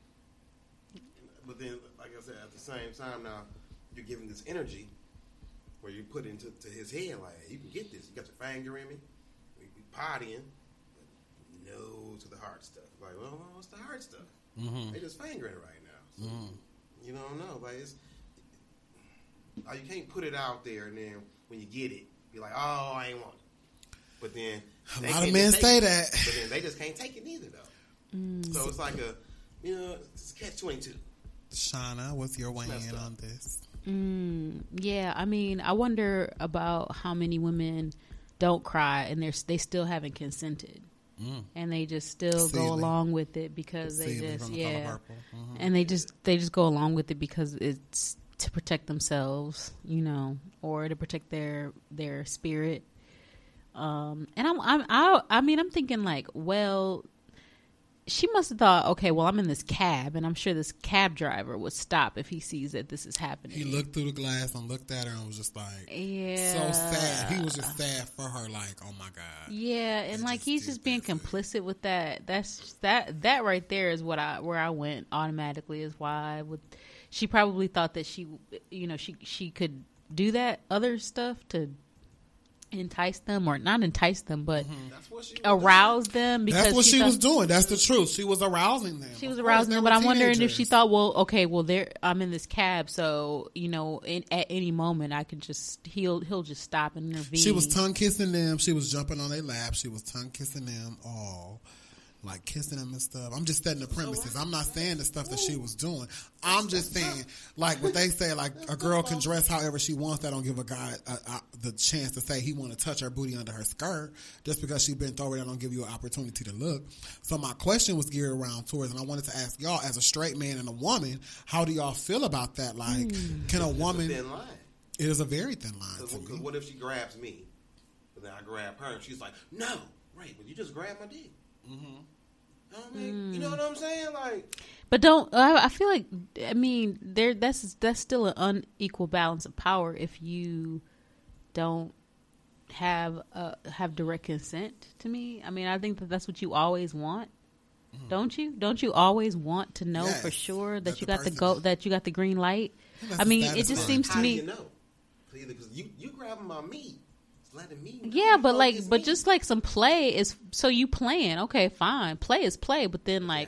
but then, like I said, at the same time, now you're giving this energy where you put into his head, like, hey, you can get this. You got your finger in me. We partying, but no to the hard stuff. Like, well, what's the hard stuff? They just fingering it right now. So, you don't know. Like, you can't put it out there, and then when you get it, be like, oh, I ain't want it. But then a lot of men say that. But then they just can't take it neither, though. So it's like it's catch-22. Shauna, what's your weigh-in on this? Yeah, I mean, I wonder about how many women don't cry and they still haven't consented. And they just still go along with it because they just and they just go along with it because to protect themselves, or to protect their spirit. And I'm thinking like, well, she must have thought, okay, well, I'm in this cab, and I'm sure this cab driver would stop if he sees that this is happening. He looked through the glass and looked at her and was just like, yeah, so sad. He was just sad for her, like, oh my God. Yeah, and like he's just being complicit with that. That right there is where I went automatically, is why she probably thought that she could do that other stuff to entice them, or not entice them, but arouse them, because that's what she was doing. That's the truth. She was arousing them. She was arousing them, but I'm wondering if she thought, well, okay, well, I'm in this cab, so at any moment I can just he'll just stop and intervene. She was tongue kissing them. She was jumping on their lap. She was tongue kissing them all. Like kissing them and stuff. I'm just setting the premises. I'm not saying the stuff that she was doing. I'm just saying, like what they say, like a girl can dress however she wants. That don't give a guy the chance to say he want to touch her booty under her skirt just because she bent over. That don't give you an opportunity to look. So my question was geared around towards, and I wanted to ask y'all, as a straight man and a woman, how do y'all feel about that? Like, can a woman? It's a thin line. It is a very thin line. Because what if she grabs me, but then I grab her, and she's like, "No, right, but you just grabbed my dick." Mm-hmm. You know what I'm saying? Like, but don't. I feel like, I mean, that's still an unequal balance of power if you don't have direct consent. To me, I mean, I think that's what you always want, don't you? Don't you always want to know for sure that you got that you got the green light? I mean, it just seems to me. How do you know? Because you grabbing my meat. Letting me but just like some play is, so you playing, okay, fine, play is play, but then like,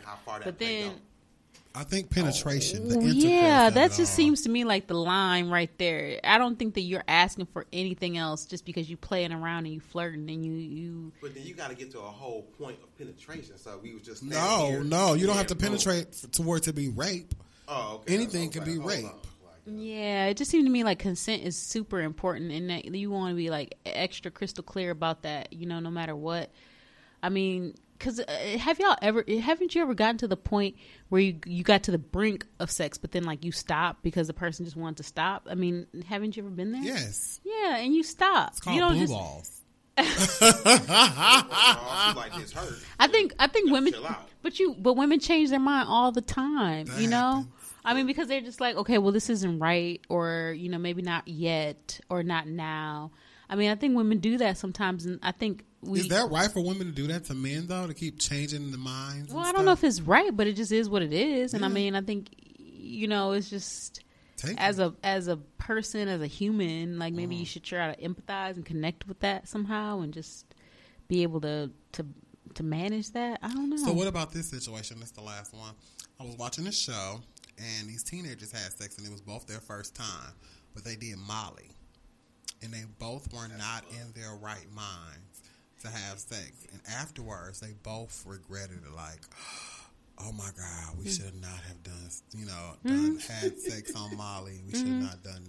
I think penetration. That just seems to me like the line right there. I don't think that you're asking for anything else just because you playing around and you flirting and you. But then you got to get to a whole point of penetration. So we was just no, you don't have to penetrate toward to be rape. Oh, okay. Anything can be rape. Yeah, it just seemed to me like consent is super important, and that you want to be like extra crystal clear about that, no matter what. I mean, because haven't you ever gotten to the point where you got to the brink of sex, but then like you stop because the person just wanted to stop? I mean, haven't you ever been there? Yes. Yeah, and you stop. It's called blue balls. I think women, but women change their mind all the time. That happens. I mean, because they're just like, okay, well, this isn't right, or maybe not yet, or not now. I mean, I think women do that sometimes, and I think is that right for women to do that to men, though, to keep changing the minds? Well, I don't know if it's right, but it just is what it is, and I mean, I think it's just as a person, as a human, like maybe you should try to empathize and connect with that somehow, and just be able to manage that. I don't know. So, what about this situation? This is the last one. I was watching this show. And these teenagers had sex, and it was both their first time. But they did Molly. And they both were not in their right minds to have sex. And afterwards, they both regretted it. Like, oh, my God, we should not have had sex on Molly. We should have not done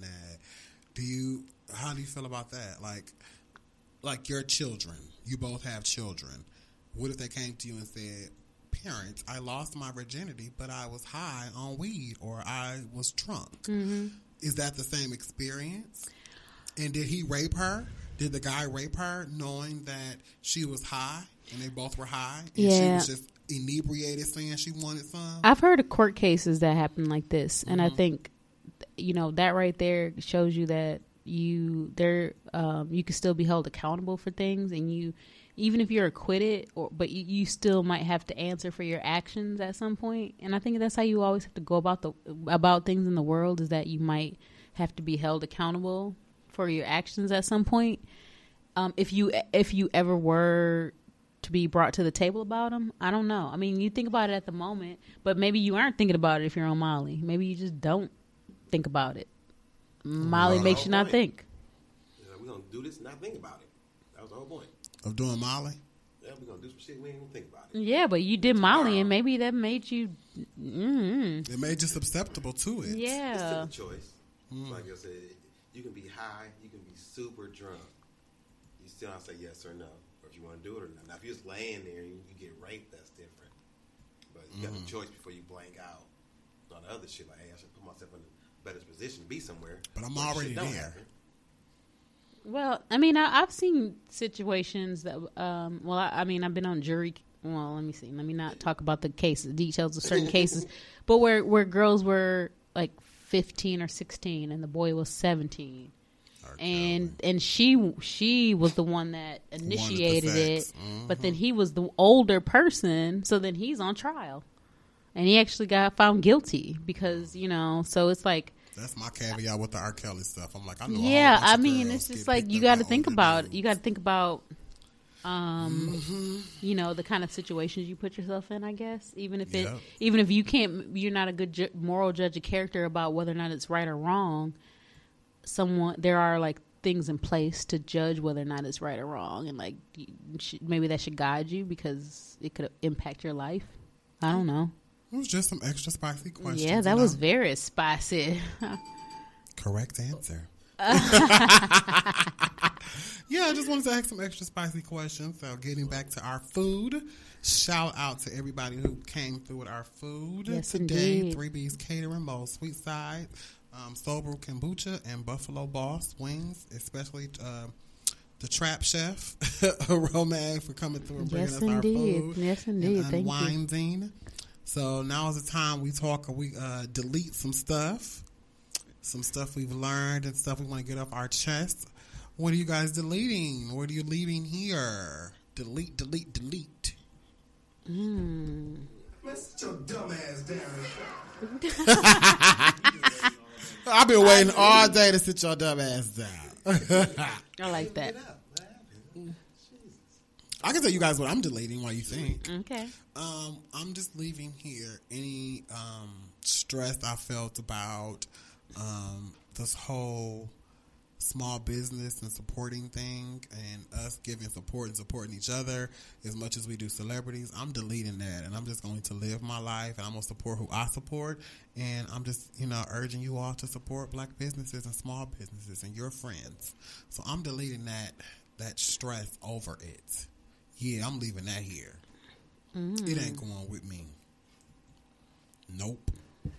that. How do you feel about that? Like your children. You both have children. What if they came to you and said, parents, I lost my virginity, but I was high on weed or I was drunk. Mm-hmm. Is that the same experience? And did he rape her? Did the guy rape her knowing that she was high and they both were high and she was just inebriated saying she wanted some? I've heard of court cases that happen like this, and I think that right there shows you that you can still be held accountable for things, and even if you're acquitted, but you still might have to answer for your actions at some point. And I think that's how you always have to go about things in the world, is that you might have to be held accountable for your actions at some point. If you ever were to be brought to the table about them, I don't know. I mean, you think about it at the moment, but maybe you aren't thinking about it if you're on Molly. Maybe you just don't think about it. Molly makes you not think. Yeah, we're going to do this and not think about it. That was the whole point. Of doing Molly? Yeah, we're going to do some shit we ain't even think about it. Yeah, but you did Molly, and maybe that made you... It made you susceptible to it. Yeah. It's still a choice. Like I said, you can be high, you can be super drunk. You still have to say yes or no, or if you want to do it or not. Now, if you're just laying there and you get raped, that's different. But you got the choice before you blank out on the other shit. Like, hey, I should put myself in the predisposition to be somewhere. But I'm where already shit don't there. happen. Well, I mean, I've seen situations that, I mean, I've been on jury. Well, let me see. Let me not talk about the cases, details of certain cases, but where girls were like 15 or 16 and the boy was 17. And she was the one that initiated it, but then he was the older person, so then he's on trial, and he actually got found guilty because so it's like that's my caveat with the R. Kelly stuff. I'm like, I know. Yeah, I mean, it's just like you got to think about. You got to think about, the kind of situations you put yourself in. I guess even if you can't, you're not a good moral judge of character about whether or not it's right or wrong. There are like things in place to judge whether or not it's right or wrong, and like maybe that should guide you because it could impact your life. I don't know. It was just some extra spicy questions. Yeah, that was very spicy. Correct answer. Yeah, I just wanted to ask some extra spicy questions. So getting back to our food, shout out to everybody who came through with our food today. Indeed. 3B's Catering, Mo's Sweet Side, Soul Brew Kombucha, and Buffalo Boss Wings, especially the Trap Chef, Romaine, for coming through and bringing us our food. Yes, indeed. And Thank you. Unwinding. So now is the time we talk, we delete some stuff we've learned and stuff we want to get off our chest. What are you guys deleting? What are you leaving here? Delete. Sit your dumb ass down. I've been waiting all day to sit your dumb ass down. I like that. I can tell you guys what I'm deleting while you think. Okay. I'm just leaving here any stress I felt about this whole small business and supporting thing, and us giving support and supporting each other as much as we do celebrities. I'm deleting that, and I'm just going to live my life, and I'm going to support who I support, and I'm just urging you all to support black businesses and small businesses and your friends. So I'm deleting that stress over it. Yeah, I'm leaving that here. It ain't going with me. Nope.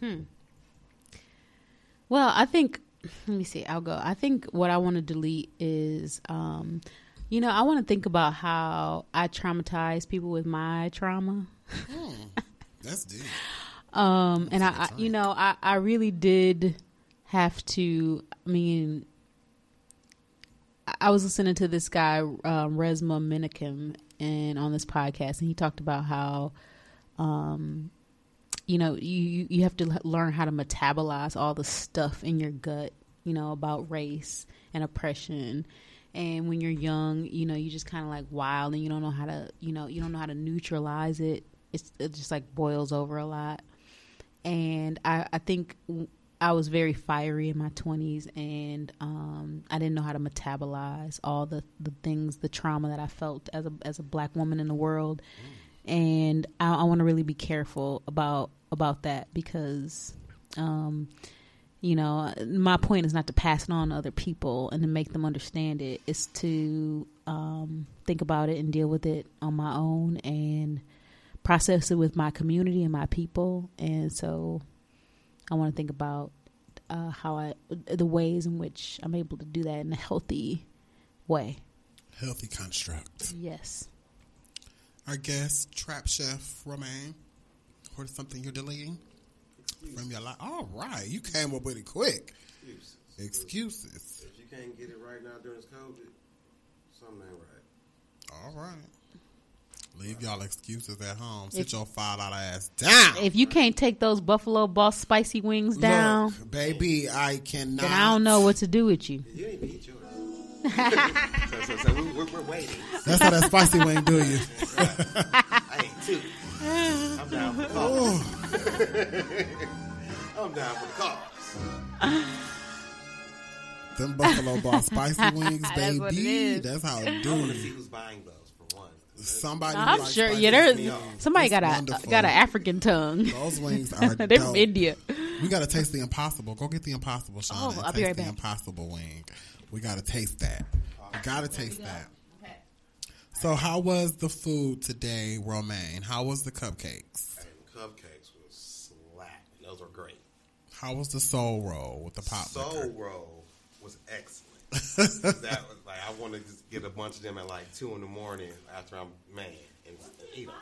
Well, I think, let me see, I'll go. I think what I want to delete is, I want to think about how I traumatize people with my trauma. That's deep. And I really did have to, I was listening to this guy, Resma Menakem, and on this podcast, and he talked about how, you have to learn how to metabolize all the stuff in your gut, about race and oppression. And when you're young, you just kind of like wild, and you don't know how to, you don't know how to neutralize it. It just like boils over a lot. And I think I was very fiery in my 20s, and I didn't know how to metabolize all the things, the trauma that I felt as a black woman in the world. And I want to really be careful about that because, my point is not to pass it on to other people and to make them understand it. It's to think about it and deal with it on my own and process it with my community and my people. And so I want to think about the ways in which I'm able to do that in a healthy way. Healthy construct. Yes. Our guest, Trap Chef Romaine. Or something you're deleting from your life. All right. You came up with it quick. Excuses. If you can't get it right now during this COVID, something ain't right. All right. Leave y'all excuses at home. Sit your $5 ass down. If you can't take those Buffalo Boss spicy wings down, look, baby, I cannot. Then I don't know what to do with you. You didn't even eat yours. so we're waiting. That's how that spicy wing do you. I ate two. I'm down for the cause. I'm down for the cause. Them Buffalo Boss spicy wings, That's baby. what it is. That's how it do. I want to see who's buying those for one. Somebody, I'm likes sure. spicy Yeah, there's wings. somebody It's got an African tongue. Those wings are They're dope. from India. We gotta taste the impossible. Go get the impossible, Sean. Oh, I'll be right The back. impossible wing. We gotta taste that. We gotta taste that. Okay. So, how was the food today, Romaine? How was the cupcakes? And cupcakes was slap. Those were great. How was the soul roll with the pop Soul liquor? roll was excellent. That was like I want to just get a bunch of them at like 2 in the morning after I'm and eat them.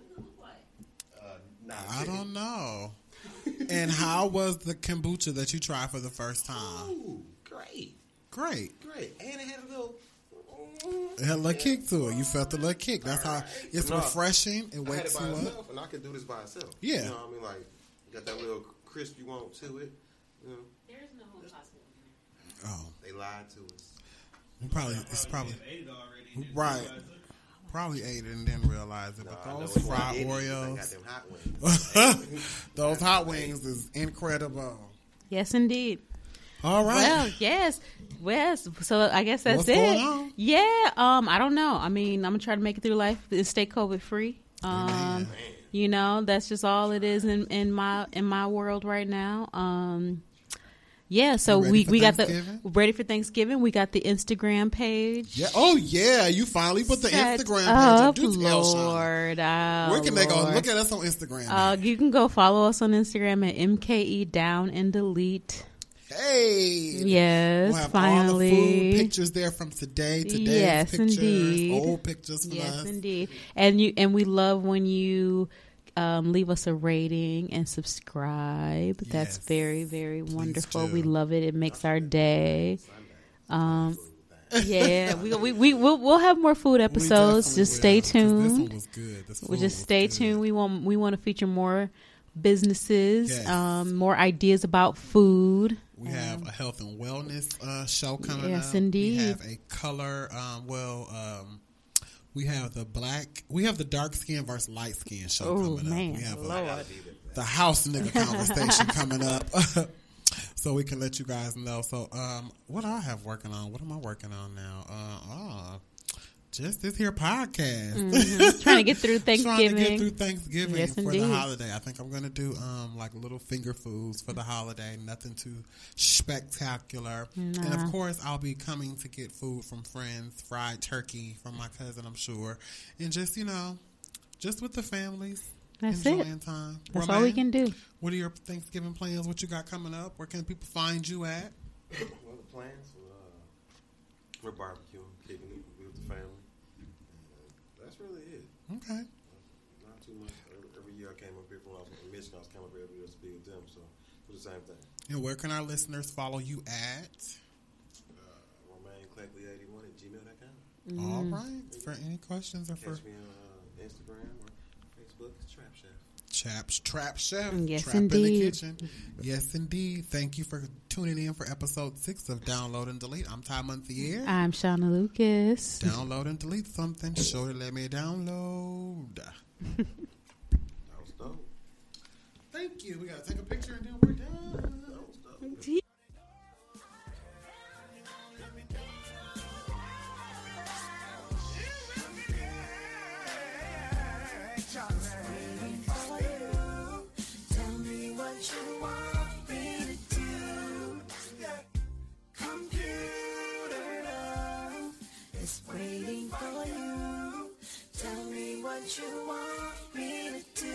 I don't know. And how was the kombucha that you tried for the first time? Ooh, great. Great. And it had a little. It had a little kick to it. You felt the little kick. That's how it's refreshing. It wakes I had it by you itself, up. and I could do this by itself. Yeah. You know what I mean? Like, got that little crisp you want to it. You know? There's no impossible. Oh, They lied to us. it's probably Ate it already. right. Probably ate it and didn't realize it. No, But I know those which one fried did it, 'cause I Oreos, got them hot wings. those hot wings is incredible. Yes, indeed. All right. Well, yes. So I guess that's What's it. going on? Yeah. I don't know. I mean, I'm gonna try to make it through life and stay COVID free. Amen. You know, that's just all it is in my world right now. Yeah, so You ready we for got Thanksgiving? ready for Thanksgiving. We got the Instagram page. Yeah. Oh yeah. You finally put the Set Instagram page up. up, Do tell Sean. Lord. Where can they go? Lord. Look at us on Instagram. You can go follow us on Instagram at MKE Down and Delete. Hey. Yes, We'll have finally. all the food pictures there from today's Yes, pictures, indeed. old pictures from Yes, us. indeed. And we love when you leave us a rating and subscribe. That's Yes. very, very wonderful. do. We love it. It makes our day. Yeah, we'll have more food We episodes. definitely Just stay will, 'cause This one tuned. was good. This We'll food just was stay good. tuned. We want to feature more businesses, Yes. more ideas about food. We have a health and wellness show coming Yes, up. indeed. We have a color. We have the dark skin versus light skin show Oh coming man, up. We have Lord. the house nigga conversation coming up. So we can let you guys know. So what I have working on? What am I working on now? Just this here podcast. Trying to get through Trying to Thanksgiving. get through Thanksgiving Yes, for indeed. the holiday. I think I'm going to do like little finger foods for the holiday. Nothing too spectacular. And of course, I'll be coming to get food from friends. Fried turkey from my cousin, I'm sure. And just just with the families. That's enjoying it. time. That's Romain, all we can do. What are your Thanksgiving plans? What you got coming up? Where can people find you at? Well, the plans, we're barbecuing, kicking it with the family. That's really it. Okay. Not too much. Every year I came up here when I was in Michigan, I was coming up here every year to be with them, so do the same thing. And where can our listeners follow you at? RomainClackley81@gmail.com. All right. For any questions or for Catch me on Instagram or Facebook, it's Trap Chef. Trap Chef. Yes, Trap in the indeed. kitchen. Yes, indeed. Thank you for tuning in for episode 6 of Download and Delete. I'm Ty Monthier. I'm Shauna Lucas. Download and delete something. Show to let me download. That was dope. Thank you. We got to take a picture and then we're done. That was dope. Tell me what you want me to do. Computer love is waiting for you. Tell me what you want me to do.